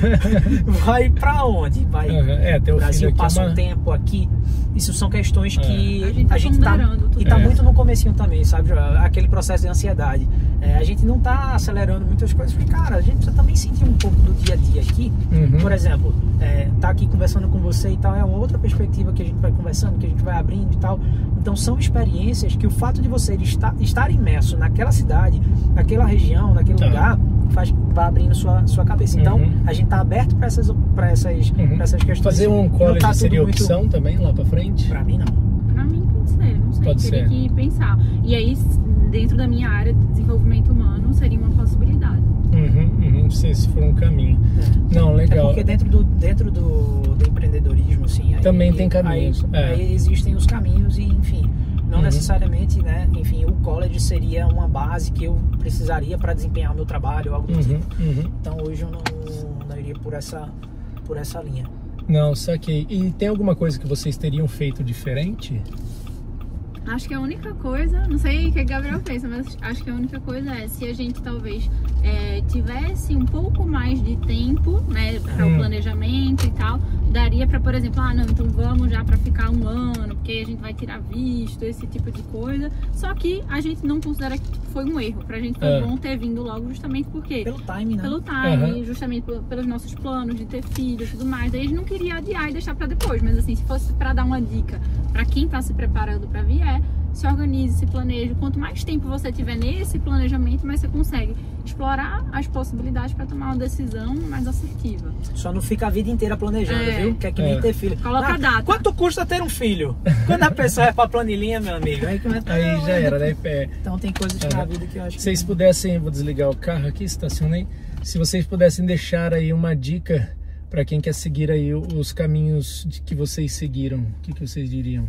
vai pra onde? Vai o Brasil, passa um tempo aqui. Isso são questões que a gente tá e tá muito no comecinho também, sabe? Aquele processo de ansiedade. A gente não tá acelerando muitas coisas, porque, cara, a gente precisa também sentir um pouco do dia a dia aqui. Por exemplo, tá aqui conversando com você e tal, é uma outra perspectiva que a gente vai conversando, que a gente vai abrindo e tal. Então são experiências que o fato de você estar imerso naquela cidade, naquela região, naquele lugar, vai abrindo sua cabeça. Então a gente tá aberto para essas questões. Fazer um college seria opção também lá para frente? Para mim não. Para mim pode ser, não sei, teria que pensar. E aí dentro da minha área de desenvolvimento humano seria uma possibilidade. Não sei se for um caminho. Não, legal. Porque dentro do empreendedorismo, assim, também tem caminhos. Aí existem os caminhos e, enfim, não necessariamente, né? Enfim, o college seria uma base que eu precisaria para desempenhar o meu trabalho ou algo do tipo. Então hoje eu não iria por essa linha. Não, saquei. E tem alguma coisa que vocês teriam feito diferente? Acho que a única coisa, não sei o que a Gabriel pensa, mas acho que a única coisa é se a gente talvez tivesse um pouco mais de tempo, né, para o planejamento e tal, daria para, por exemplo, não, então vamos já para ficar um ano, porque a gente vai tirar visto, esse tipo de coisa. Só que a gente não considera que foi um erro, pra gente foi bom ter vindo logo justamente porque... Pelo time, né? Pelo time, justamente pelos nossos planos de ter filho e tudo mais. Daí a gente não queria adiar e deixar para depois, mas assim, se fosse para dar uma dica para quem tá se preparando para vir, se organize, se planeje. Quanto mais tempo você tiver nesse planejamento, mais você consegue explorar as possibilidades para tomar uma decisão mais assertiva. Só não fica a vida inteira planejando, viu? Que é que nem ter filho. Coloca a data. Quanto custa ter um filho? Quando a pessoa é pra planilhinha, meu amigo, aí já era, né? Então tem coisas na vida que eu acho que... Se vocês pudessem, vou desligar o carro aqui, estacionei. Se vocês pudessem deixar aí uma dica para quem quer seguir aí os caminhos que vocês seguiram, o que vocês diriam?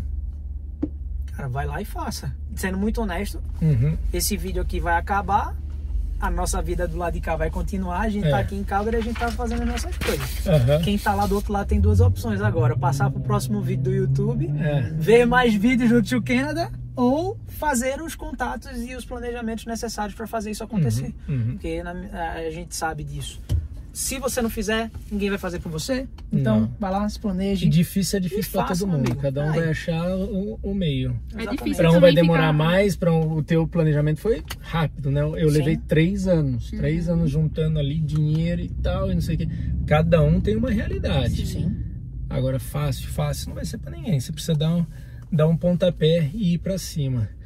Cara, vai lá e faça. Sendo muito honesto, esse vídeo aqui vai acabar, a nossa vida do lado de cá vai continuar, a gente tá aqui em Calgary e a gente tá fazendo as nossas coisas. Quem tá lá do outro lado tem 2 opções agora: passar pro próximo vídeo do YouTube, ver mais vídeos do Tio Canada, ou fazer os contatos e os planejamentos necessários para fazer isso acontecer. Porque a gente sabe disso. Se você não fizer, ninguém vai fazer por você. Então, vai lá, se planeje. Difícil é difícil para todo mundo. Cada um vai achar o meio. É difícil. Para um vai demorar mais, para o teu planejamento foi rápido, né? Eu levei 3 anos. 3 anos juntando ali dinheiro e tal, e não sei o que. Cada um tem uma realidade. Sim. Agora, fácil não vai ser para ninguém. Você precisa dar um pontapé e ir para cima.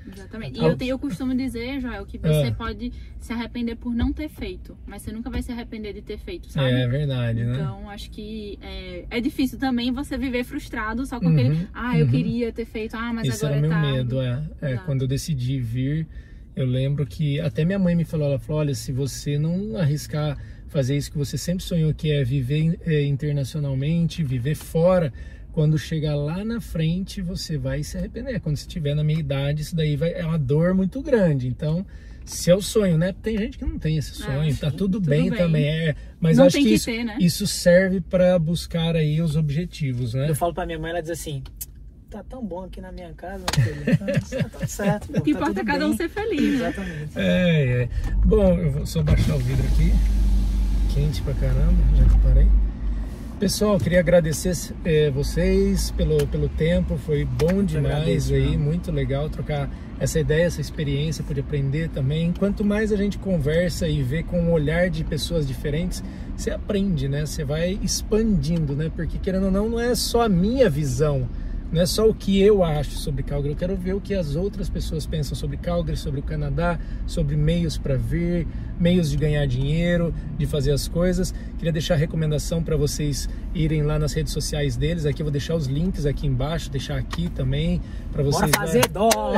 Exatamente. E eu costumo dizer, Joel, que você pode se arrepender por não ter feito, mas você nunca vai se arrepender de ter feito, sabe? É verdade, né? Então, acho que é difícil também você viver frustrado só com aquele, eu queria ter feito, mas isso agora era é meu tarde. medo, quando eu decidi vir, eu lembro que até minha mãe me falou, ela falou, olha, se você não arriscar fazer isso que você sempre sonhou, que é viver internacionalmente, viver fora, quando chegar lá na frente, você vai se arrepender. Quando você estiver na minha idade, isso daí é uma dor muito grande. Então, se é o sonho, né? Tem gente que não tem esse sonho, tá tudo bem também. Mas eu acho que isso, ter, né? isso serve para buscar aí os objetivos, né? Eu falo pra minha mãe, ela diz assim, tá tão bom aqui na minha casa, meu filho. Tá tudo certo. O que importa é cada um ser feliz, né? Exatamente. Bom, eu vou só baixar o vidro aqui. Quente pra caramba, já que parei. Pessoal, queria agradecer vocês pelo tempo, foi bom demais aí, muito legal trocar essa ideia, essa experiência, poder aprender também. Quanto mais a gente conversa e vê com um olhar de pessoas diferentes, você aprende, né? Você vai expandindo, né? Porque querendo ou não, não é só a minha visão, não é só o que eu acho sobre Calgary, eu quero ver o que as outras pessoas pensam sobre Calgary, sobre o Canadá, sobre meios para vir, meios de ganhar dinheiro, de fazer as coisas. Queria deixar a recomendação para vocês irem lá nas redes sociais deles, aqui eu vou deixar os links aqui embaixo, deixar aqui também, para vocês... Bora fazer dólar!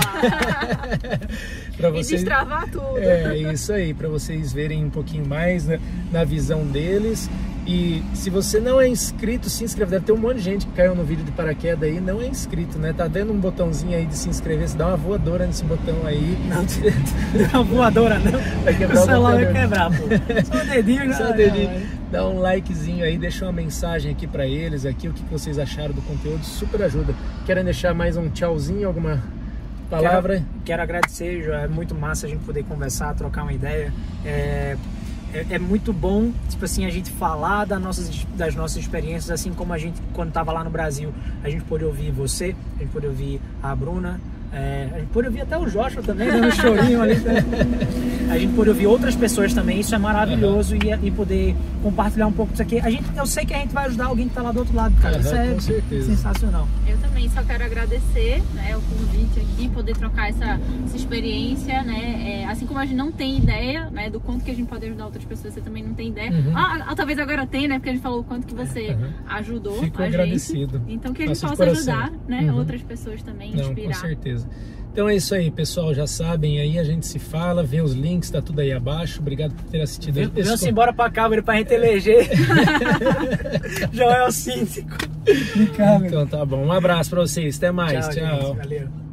Pra vocês... E destravar tudo! É, isso aí, para vocês verem um pouquinho mais na visão deles. E se você não é inscrito, se inscreve. Deve ter um monte de gente que caiu no vídeo de paraquedas aí, não é inscrito, né? Tá vendo um botãozinho aí de se inscrever? Você dá uma voadora nesse botão aí. Não, uma voadora não. Vai quebrar o celular vai quebrar, pô. Só o dedinho, só o dedinho. Dá um likezinho aí, deixa uma mensagem aqui pra eles, aqui o que vocês acharam do conteúdo, super ajuda. Querem deixar mais um tchauzinho, alguma palavra? Quero agradecer, João. É muito massa a gente poder conversar, trocar uma ideia. É muito bom, tipo assim, a gente falar das nossas experiências, assim como a gente, quando estava lá no Brasil, a gente pôde ouvir você, a gente pôde ouvir a Bruna, a gente pôde ouvir até o Joshua também, dando um chorinho ali. A gente pôde ouvir outras pessoas também, isso é maravilhoso, e poder compartilhar um pouco disso aqui. Eu sei que a gente vai ajudar alguém que está lá do outro lado, cara, isso é sensacional. Eu também só quero agradecer, né, o convite aqui, poder trocar essa experiência, né, assim como a gente não tem ideia, né, do quanto que a gente pode ajudar outras pessoas, você também não tem ideia. Talvez agora tem, né, porque a gente falou o quanto que você ajudou. Fico a agradecido. Gente. Então que a gente possa ajudar, né, outras pessoas também, inspirar. Com certeza. Então é isso aí, pessoal, já sabem, aí a gente se fala, vê os links, tá tudo aí abaixo. Obrigado por ter assistido. Vamos embora pra Calgary pra gente eleger Joel síndico. Então tá bom, um abraço pra vocês, até mais, tchau. Valeu.